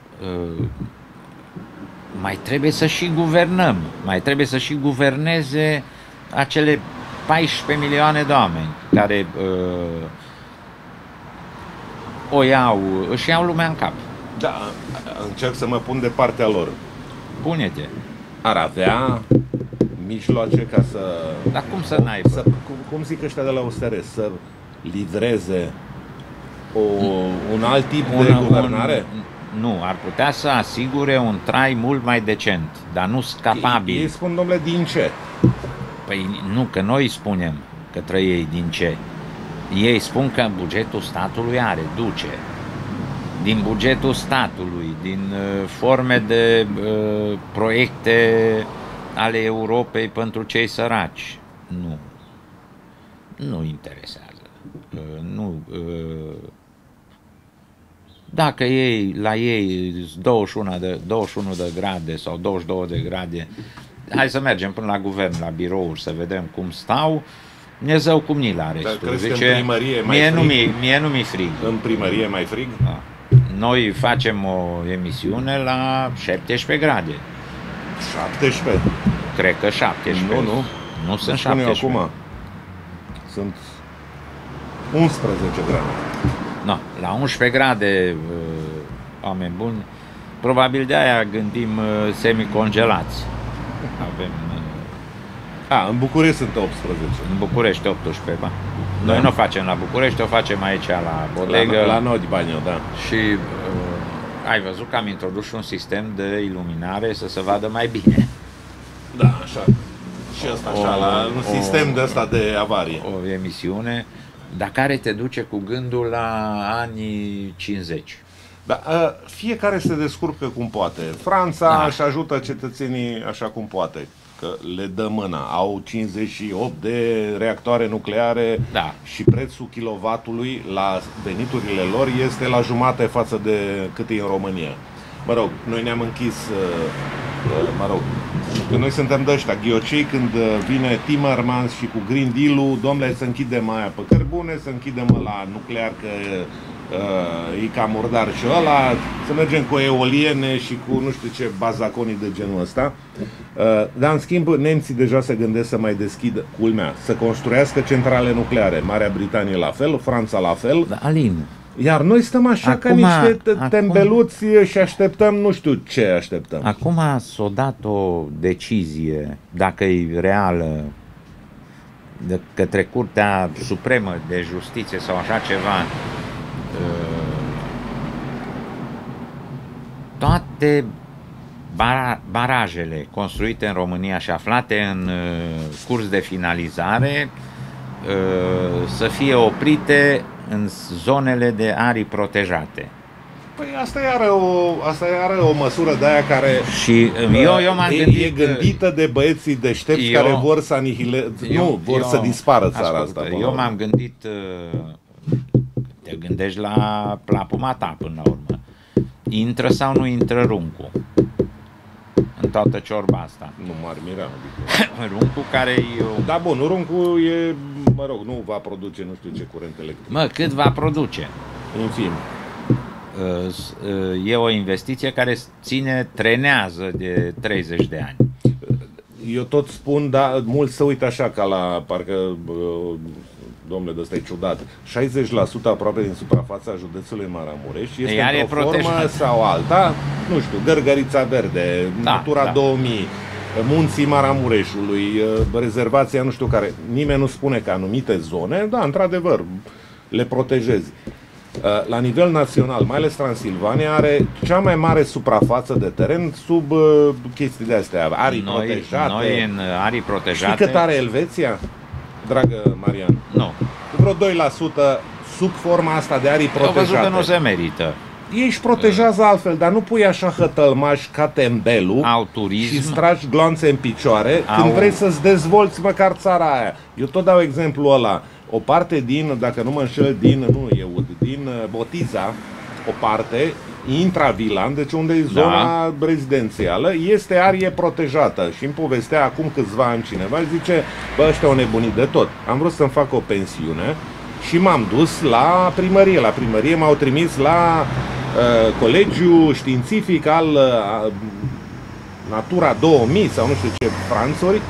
mai trebuie să și guvernăm, mai trebuie să și guverneze acele 14 milioane de oameni care își iau lumea în cap. Da, încerc să mă pun de partea lor. Pune-te. Ar avea mijloace ca să... Dar cum să n-aibă? Cum zic ăștia de la USR? Să livreze un alt tip de guvernare? Nu, ar putea să asigure un trai mult mai decent, dar nu capabil. Ei spun, domnule, din ce? Păi nu, că noi spunem către ei din ce. Ei spun că bugetul statului duce. Din bugetul statului, din forme de proiecte ale Europei pentru cei săraci. Nu interesează. Dacă la ei 21 de grade sau 22 de grade, hai să mergem până la guvern, la birouri, să vedem cum stau. Dumnezeu cum ni l-are. Zice, în primărie mie nu mi frig. În primărie mai frig? Da. Noi facem o emisiune la 17 grade. 17? Cred că 17. Nu sunt 17. Acum sunt 11 grade. No, la 11 grade, oameni buni, probabil de aia gândim semicongelați. Avem... în București sunt 18. În București 18, ba. Noi nu o facem la București, o facem aici la bodegă. La Nodi Baniu, da. Și ai văzut că am introdus un sistem de iluminare să se vadă mai bine. Da, așa. Și asta așa, un sistem de asta de avarie. O emisiune, dar care te duce cu gândul la anii 50. Da, fiecare se descurcă cum poate. Franța își ajută cetățenii așa cum poate, că le dă mâna. Au 58 de reactoare nucleare și prețul kilovatului la veniturile lor este la jumate față de cât e în România. Mă rog, noi ne-am închis, că noi suntem de ăștia ghiocei când vine Timmermans și cu Green Deal-ul, domnule, să închidem aia pe cărbune, să închidem la nuclear că e cam murdar și ăla, să mergem cu eoliene și cu nu știu ce bazaconii de genul ăsta. Dar în schimb nemții deja se gândesc să mai deschidă, culmea, să construiască centrale nucleare. Marea Britanie la fel, Franța la fel. Da, Alin. Iar noi stăm așa ca niște tembeluți și așteptăm, nu știu ce așteptăm. Acum s-a dat o decizie, dacă e reală, de către Curtea Supremă de Justiție sau așa ceva, toate barajele construite în România și aflate în curs de finalizare să fie oprite în zonele de arii protejate. Păi asta e o măsură de aia care și eu m-am gândit, e gândită de băieții deștepți care vor să vor să dispară țara asta. Eu m-am gândit, te gândești la plapuma ta până la urmă. Intră sau nu intră runcul în toată ciorba asta? Nu m-ar mira. Runcul care e... Da, bun, runcul e, mă rog, nu va produce nu știu ce curent electric. Mă, cât va produce? Infim. E o investiție care trenează de 30 de ani. Eu tot spun, dar mulți se uită așa ca la, parcă, domnule, de ăsta e ciudat, 60% aproape din suprafața județului Maramureș este într-o formă sau alta, nu știu, Gărgărița Verde, Natura 2000, Munții Maramureșului, rezervația nu știu care, nimeni nu spune că anumite zone, da, într-adevăr, le protejezi. La nivel național, mai ales Transilvania, are cea mai mare suprafață de teren sub chestii de astea, arii protejate. Noi în arii protejate... Știi cât are Elveția, dragă Marian? Nu. Vreo 2% sub forma asta de arii protejate. Eu văzut că nu se merită. Ei își protejează altfel, dar nu pui așa hătălmași ca tembelul și stragi gloanțe în picioare când vrei să-ți dezvolți măcar țara aia. Eu tot dau exemplu ăla. O parte din, dacă nu mă înșel, din Botiza, o parte, intravilan, deci unde e zona rezidențială, este arie protejată. Și îmi povestea acum câțiva ani cineva, zice, bă, ăștia au nebunit de tot. Am vrut să-mi fac o pensiune și m-am dus la primărie. La primărie m-au trimis la Colegiul Științific al Natura 2000 sau nu știu ce franțuri,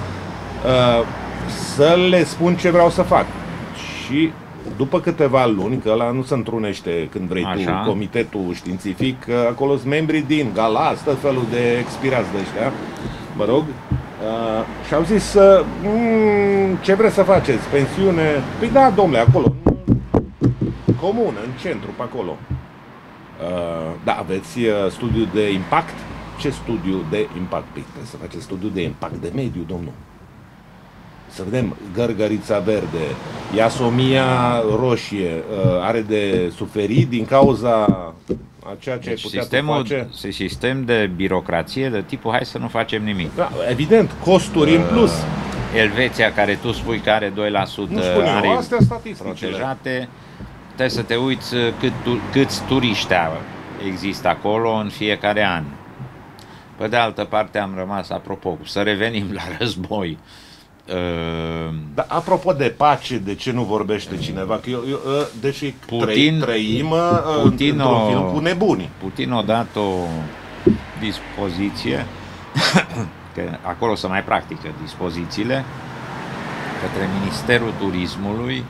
să le spun ce vreau să fac. Și după câteva luni, că ăla nu se întrunește când vrei tu, comitetul științific, acolo sunt membrii din Galați, tot felul de expirați de ăștia, mă rog, și au zis, ce vreți să faceți, pensiune? Păi da, domnule, acolo, comună, în centru, pe acolo. Da, aveți studiu de impact? Ce studiu de impact? Păi, să faceți studiu de impact de mediu, domnul. Să vedem, gărgărița verde, iasomia roșie, are de suferit din cauza a ceea ce deci ai putea face? Sistem de birocrație de tipul hai să nu facem nimic. Da, evident, costuri în plus. Elveția, care tu spui că are 2% are protejate, trebuie să te uiți câți turiști există acolo în fiecare an. Pe de altă parte am rămas, apropo, să revenim la război. Da, apropo de pace, de ce nu vorbește cineva? Că deși trăim într-un film cu nebuni. Putin a dat o dispoziție, că acolo se mai practică dispozițiile, către Ministerul Turismului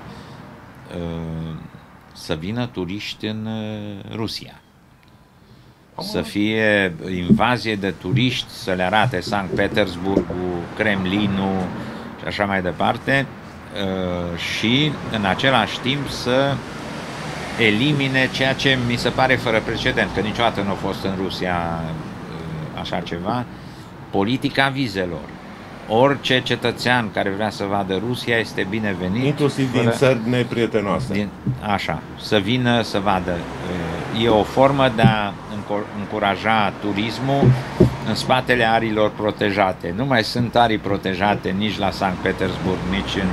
să vină turiști în Rusia. Să fie invazie de turiști, să le arate Sankt Petersburgul, Kremlinul și așa mai departe, și în același timp să elimine ceea ce mi se pare fără precedent, că niciodată nu a fost în Rusia așa ceva, politica vizelor. Orice cetățean care vrea să vadă Rusia este binevenit. Inclusiv din țări neprietenoase. Așa, să vină să vadă. E o formă de a încuraja turismul în spatele arilor protejate. Nu mai sunt arii protejate nici la Sankt Petersburg, nici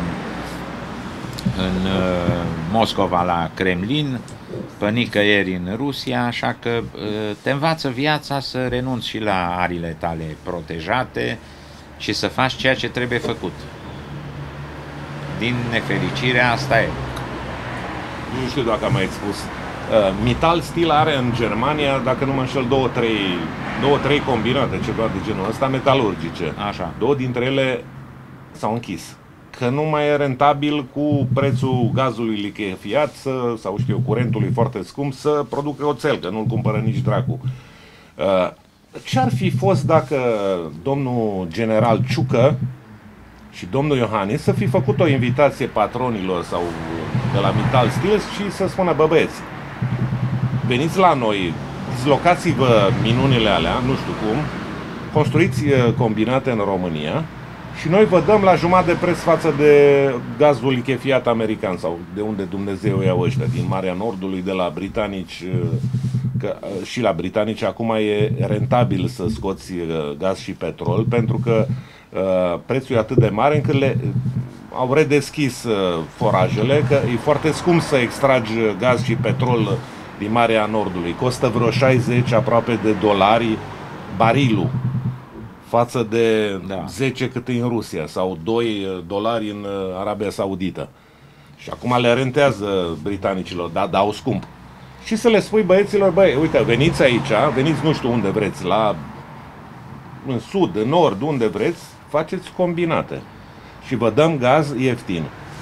în Moscova la Kremlin, pe nicăieri în Rusia, așa că te învață viața să renunți și la arile tale protejate și să faci ceea ce trebuie făcut. Din nefericire, asta e. Nu știu dacă am mai expus. Mittal Steel are în Germania, dacă nu mă înșel, două, trei combinate, ceva de genul ăsta, metalurgice. Așa. Două dintre ele s-au închis. Că nu mai e rentabil cu prețul gazului lichefiat sau știu eu, curentului foarte scump să producă oțel, că nu-l cumpără nici dracu. Ce-ar fi fost dacă domnul general Ciucă și domnul Iohannis să fi făcut o invitație patronilor sau de la Mittal Steel și să spună, bă băieți, veniți la noi, dislocați-vă minunile alea, nu știu cum, construiți combinate în România și noi vă dăm la jumătate de preț față de gazul lichefiat american sau de unde Dumnezeu iau ăștia, din Marea Nordului, de la britanici, că și la britanici acum e rentabil să scoți gaz și petrol, pentru că prețul e atât de mare încât au redeschis forajele, că e foarte scump să extragi gaz și petrol din Marea Nordului. Costă vreo 60 aproape de dolari barilul, față de 10 cât e în Rusia sau 2 dolari în Arabia Saudită. Și acum le rentează britanicilor, dar dau scump. Și să le spui băieților, băi, uite, veniți aici, veniți nu știu unde vreți, în sud, în nord, unde vreți, faceți combinate. Și vă dăm gaz ieftin.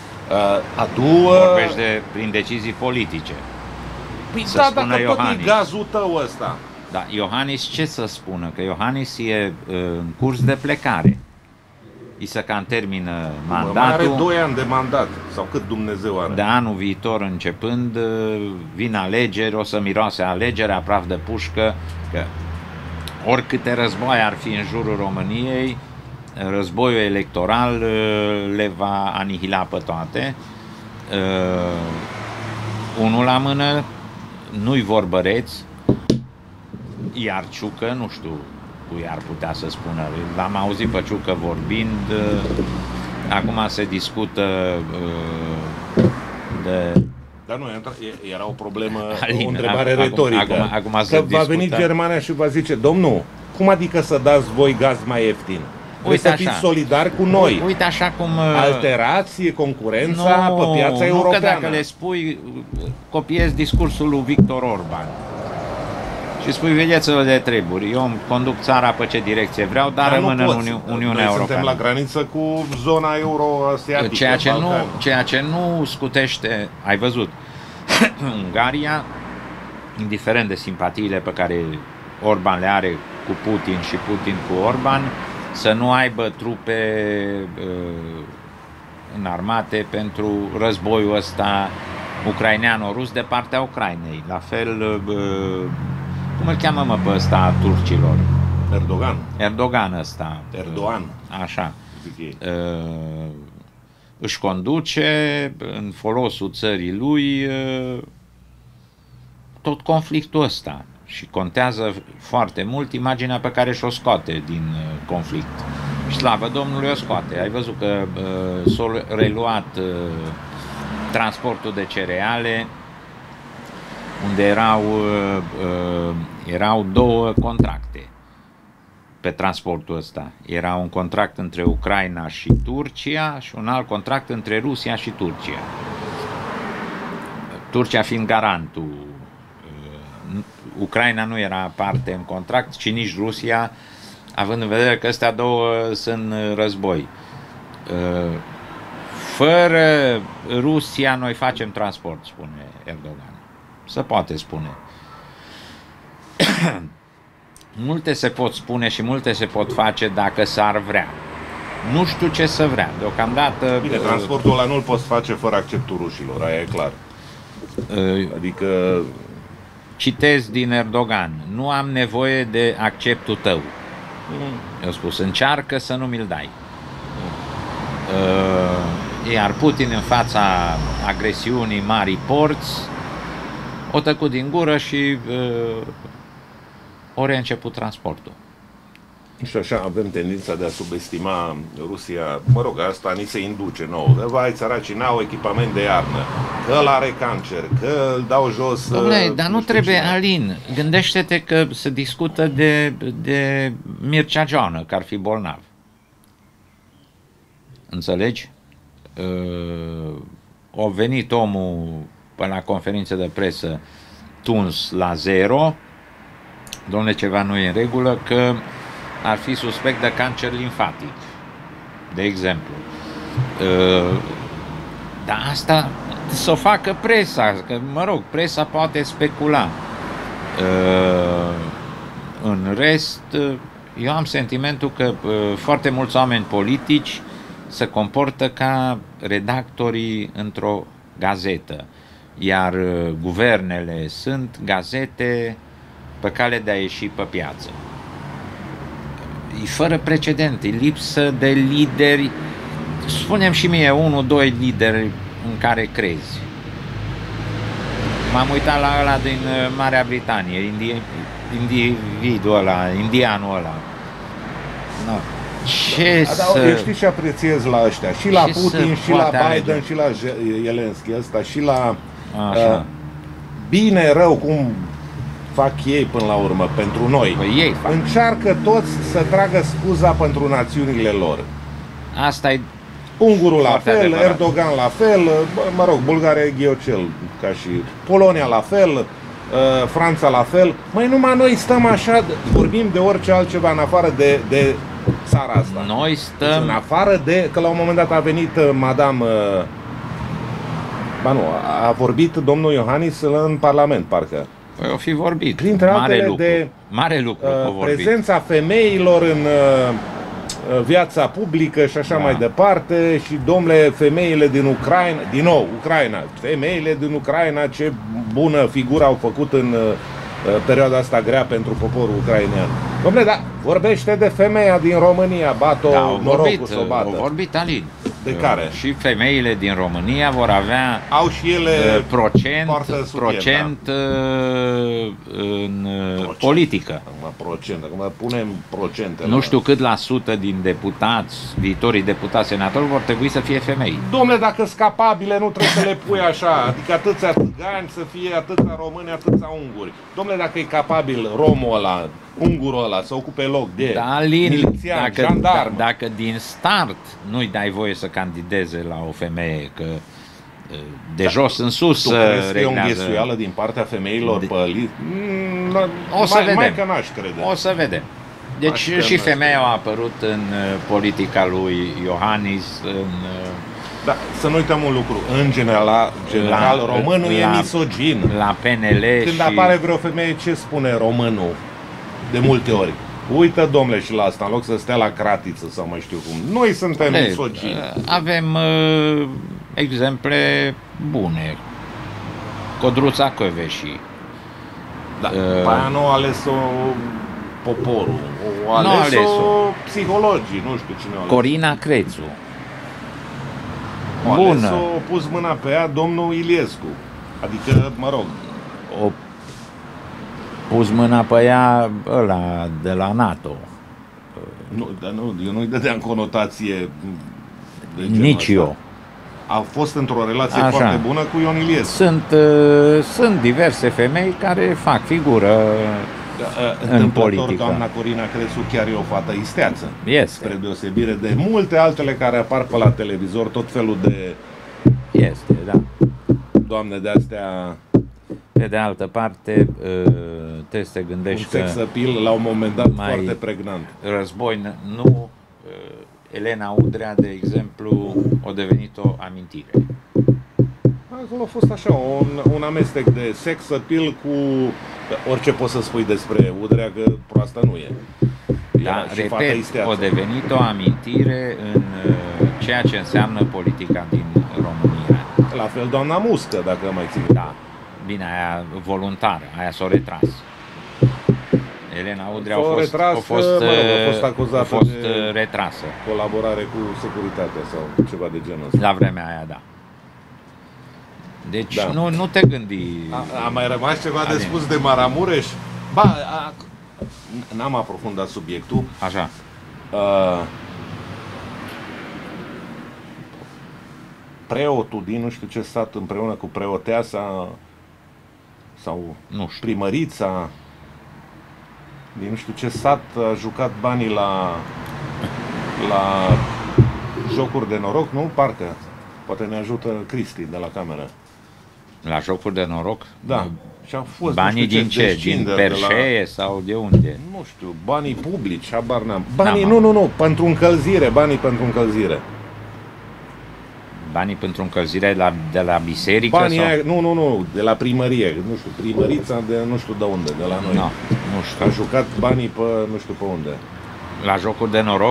Vorbești prin decizii politice. Păi da, dacă tot e gazul tău ăsta. Da, Iohannis ce să spună? Că Iohannis e în curs de plecare. I se cam termină mandatul. Mai are 2 ani de mandat, sau cât Dumnezeu are. De anul viitor începând, vin alegeri, o să miroase alegerea, praf de pușcă, că oricâte război ar fi în jurul României, războiul electoral le va anihila pe toate. Unul la mână, nu-i vorbăreț, iar Ciucă, nu știu cui ar putea să spună. L-am auzit pe Ciucă vorbind, acum se discută de Dar nu, era o problemă, Alin, o întrebare retorică. Acum că va veni Germania și va zice, domnul, cum adică să dați voi gaz mai ieftin? Trebuie să fiți solidari cu noi. Uite așa cum... Alterați concurența pe piața europeană. Nu, că dacă le spui, copiezi discursul lui Victor Orban. Și spui, vedeți-vă de treburi, eu îmi conduc țara pe ce direcție vreau, dar rămân în Uniunea Europeană. Suntem la graniță cu zona euro-asiatică. Ceea ce nu scutește, ai văzut, Ungaria, indiferent de simpatiile pe care Orban le are cu Putin și Putin cu Orban, să nu aibă trupe înarmate pentru războiul ăsta ucraineano-rus de partea Ucrainei. La fel, cum îl cheamă mă pe ăsta turcilor? Erdogan ăsta. Erdogan. Așa. Își conduce în folosul țării lui tot conflictul ăsta și contează foarte mult imaginea pe care și-o scoate din conflict. Și slavă Domnului o scoate. Ai văzut că s-a reluat transportul de cereale, unde erau două contracte pe transportul ăsta. Era un contract între Ucraina și Turcia și un alt contract între Rusia și Turcia. Turcia fiind garantul. Ucraina nu era parte în contract, ci nici Rusia, având în vedere că astea două sunt în război. Fără Rusia noi facem transport, spune Erdogan. Se poate spune. Multe se pot spune și multe se pot face dacă s-ar vrea. Nu știu ce să vrea. Deocamdată... Bine, transportul ăla nu-l poți face fără acceptul rușilor, aia e clar. Adică... Citez din Erdogan. Nu am nevoie de acceptul tău. Eu spus, încearcă să nu mi-l dai. Iar Putin în fața agresiunii marii porți o tăcut din gură și ori a început transportul. Și așa avem tendința de a subestima Rusia. Mă rog, asta ni se induce nouă. Că vai, țăracii n-au echipament de iarnă, că ăla are cancer, că îl dau jos. Dom'le, dar nu trebuie, Alin. Gândește-te că se discută de Mircea Joană, că ar fi bolnav. Înțelegi? A venit omul pe la conferință de presă tuns la zero. Dom'le, ceva nu e în regulă, că ar fi suspect de cancer limfatic, de exemplu. Dar asta să o facă presa, că, mă rog, presa poate specula. În rest, eu am sentimentul că foarte mulți oameni politici se comportă ca redactorii într-o gazetă, iar guvernele sunt gazete pe cale de a ieși pe piață. E fără precedent, e lipsă de lideri. Spune-mi și mie 1-2 lideri în care crezi. M-am uitat la ăla din Marea Britanie, individul ăla, indianul ăla. No. Eu știi ce apreciez la ăștia? Și la Putin, și la Biden, și la Zelensky ăsta, și la bine, rău, cum fac ei până la urmă pentru noi. Păi ei fac. Încearcă toți să tragă scuza pentru națiunile lor. Asta e Ungurul la fel, adevărat. Erdogan la fel, mă rog, Bulgaria e ghiocel, ca și Polonia la fel, Franța la fel. Măi, numai noi stăm așa, vorbim de orice altceva în afară de țara asta. Noi stăm... Deci, în afară de, că la un moment dat a venit madame... Ba nu, a vorbit domnul Iohannis în Parlament, parcă. Păi o fi vorbit. Printre altele de prezența femeilor în viața publică și așa mai departe. Și, domnule, femeile din Ucraina, din nou, Ucraina, femeile din Ucraina, ce bună figură au făcut în perioada asta grea pentru poporul ucrainean. Dom'le, da, vorbește de femeia din România, bat-o norocul să o bată. Au vorbit, Alin. De care? Și femeile din România vor avea au și ele procent în politică. Acum punem procente. Nu știu cât la sută din deputați, viitorii deputați senatori vor trebui să fie femei. Dom'le, dacă sunt capabile, nu trebuie să le pui așa. Adică atâția țigani să fie atâția români, atâția unguri. Dom'le, dacă e capabil romul ăla, ungurul ăla, să ocupe loc de milițian, jandarm. Dacă din start nu-i dai voie să candideze la o femeie, că de jos în sus tu crezi că e o înghesuială din partea femeilor o să vedem. Mai că n-aș crede. O să vedem. Deci și femeia a apărut în politica lui Iohannis, Da, să nu uităm un lucru. În general românul e misogin. La PNL. Când apare vreo femeie, ce spune românul? De multe ori. Uită, domnule, și la asta, în loc să stea la cratiță sau mai știu cum. Noi suntem misogini. Avem exemple bune. Codruța Kövesi. Da, pe aia nu a ales-o poporul. O ales-o psihologii, nu știu cine a ales. Corina Crețu. Bună. O pus mâna pe ea domnul Iliescu. Adică, mă rog. O pus mâna pe ea ăla de la NATO. Nu, dar nu, eu nu-i dădeam conotație de nici eu. A fost într-o relație foarte bună cu Ion Iliescu. Sunt diverse femei care fac figură în politică. Doamna Corina Crețu chiar e o fată isteață. Este. Spre deosebire de multe altele care apar pe la televizor, tot felul de... Este, da. Doamne de-astea... Pe de altă parte, trebuie să te gândești un sex appeal la un moment dat foarte pregnant. Război, nu... Elena Udrea, de exemplu, a devenit o amintire. Acolo a fost așa, un amestec de sex appeal cu orice poți să spui despre Udrea, că proasta nu e. Da, repet, a devenit o amintire în ceea ce înseamnă politica din România. La fel doamna Muscă, dacă mai țin. Da, bine, aia voluntară, aia s-a retras. Elena Udrea a fost acuzată de retrasă. Colaborare cu securitatea sau ceva de genul ăsta. La vremea aia, da. Deci nu te gândi... A mai rămas ceva de spus de Maramureș? Ba, n-am aprofundat subiectul. Așa. Preotul din nu știu ce sat împreună cu preoteasa sau nu știu, primărița din nu știu ce sat a jucat banii la jocuri de noroc, nu? Parcă. Poate ne ajută Cristi de la cameră. La jocuri de noroc? Da. Și au fost banii din ce? Din Perșee sau de unde? Nu știu, banii publici, habar n-am. Banii, nu, pentru încălzire, banii pentru încălzire. Banii pentru încălzire de la biserică? Banii sau? Aia, nu, de la primărie, nu știu, primărița de nu știu de unde, de la noi. No, nu știu. A jucat banii pe nu știu pe unde. La jocuri de noroc?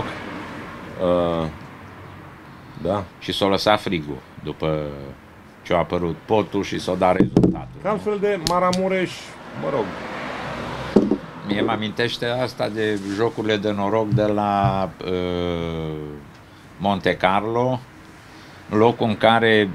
Da. Și s-a lăsat frigul după ce a apărut potul și s-a dat rezultatul. Ca fel de Maramureș, mă rog. Mie mă amintește asta de jocurile de noroc de la Monte Carlo, locul în care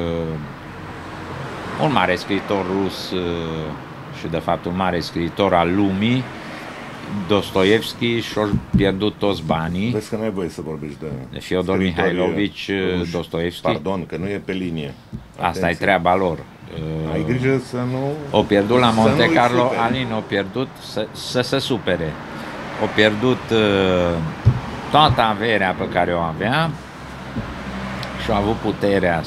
un mare scriitor rus și de fapt un mare scriitor al lumii, Dostoevski, și-a pierdut toți banii. Vezi că nu ai voie să vorbești de Fyodor Mihailovici Dostoevski. Pardon, că nu e pe linie. Asta e treaba lor. Ai grijă să nu... O pierdut la Monte Carlo, Alin o pierdut să se supere. O pierdut toată averea pe care o avea și a avut puterea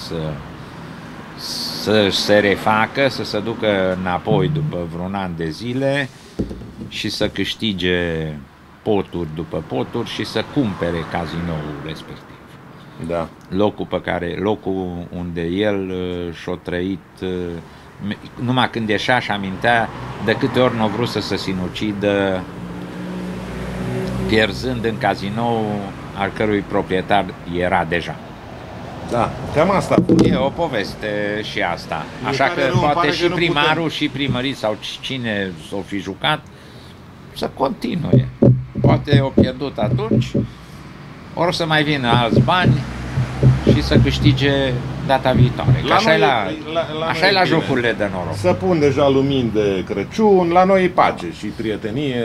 să se refacă, să se ducă înapoi după vreun an de zile și să câștige poturi după poturi și să cumpere cazinoul respectiv. Da. Locul unde el și-a trăit, numai când ieșea și amintea de câte ori n-a vrut să se sinucidă pierzând în cazinou al cărui proprietar era deja. Da, cam asta. E o poveste și asta. Așa că poate și primarul și primării sau cine s-o fi jucat să continue. Poate o pierdut atunci, ori să mai vină alți bani trebui să câștige data viitoare. Așa e la jocurile de noroc. Să pun deja lumini de Crăciun, la noi e pace și prietenie.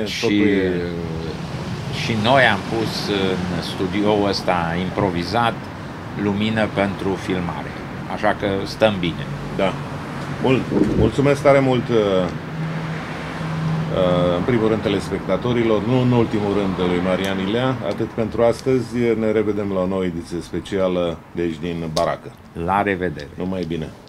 Și noi am pus în studioul ăsta improvizat lumină pentru filmare. Așa că stăm bine. Da. Mulțumesc tare mult, în primul rând telespectatorilor, nu în ultimul rând lui Marian Ilea. Atât pentru astăzi, ne revedem la o nouă ediție specială de aici din baracă. La revedere! Numai bine!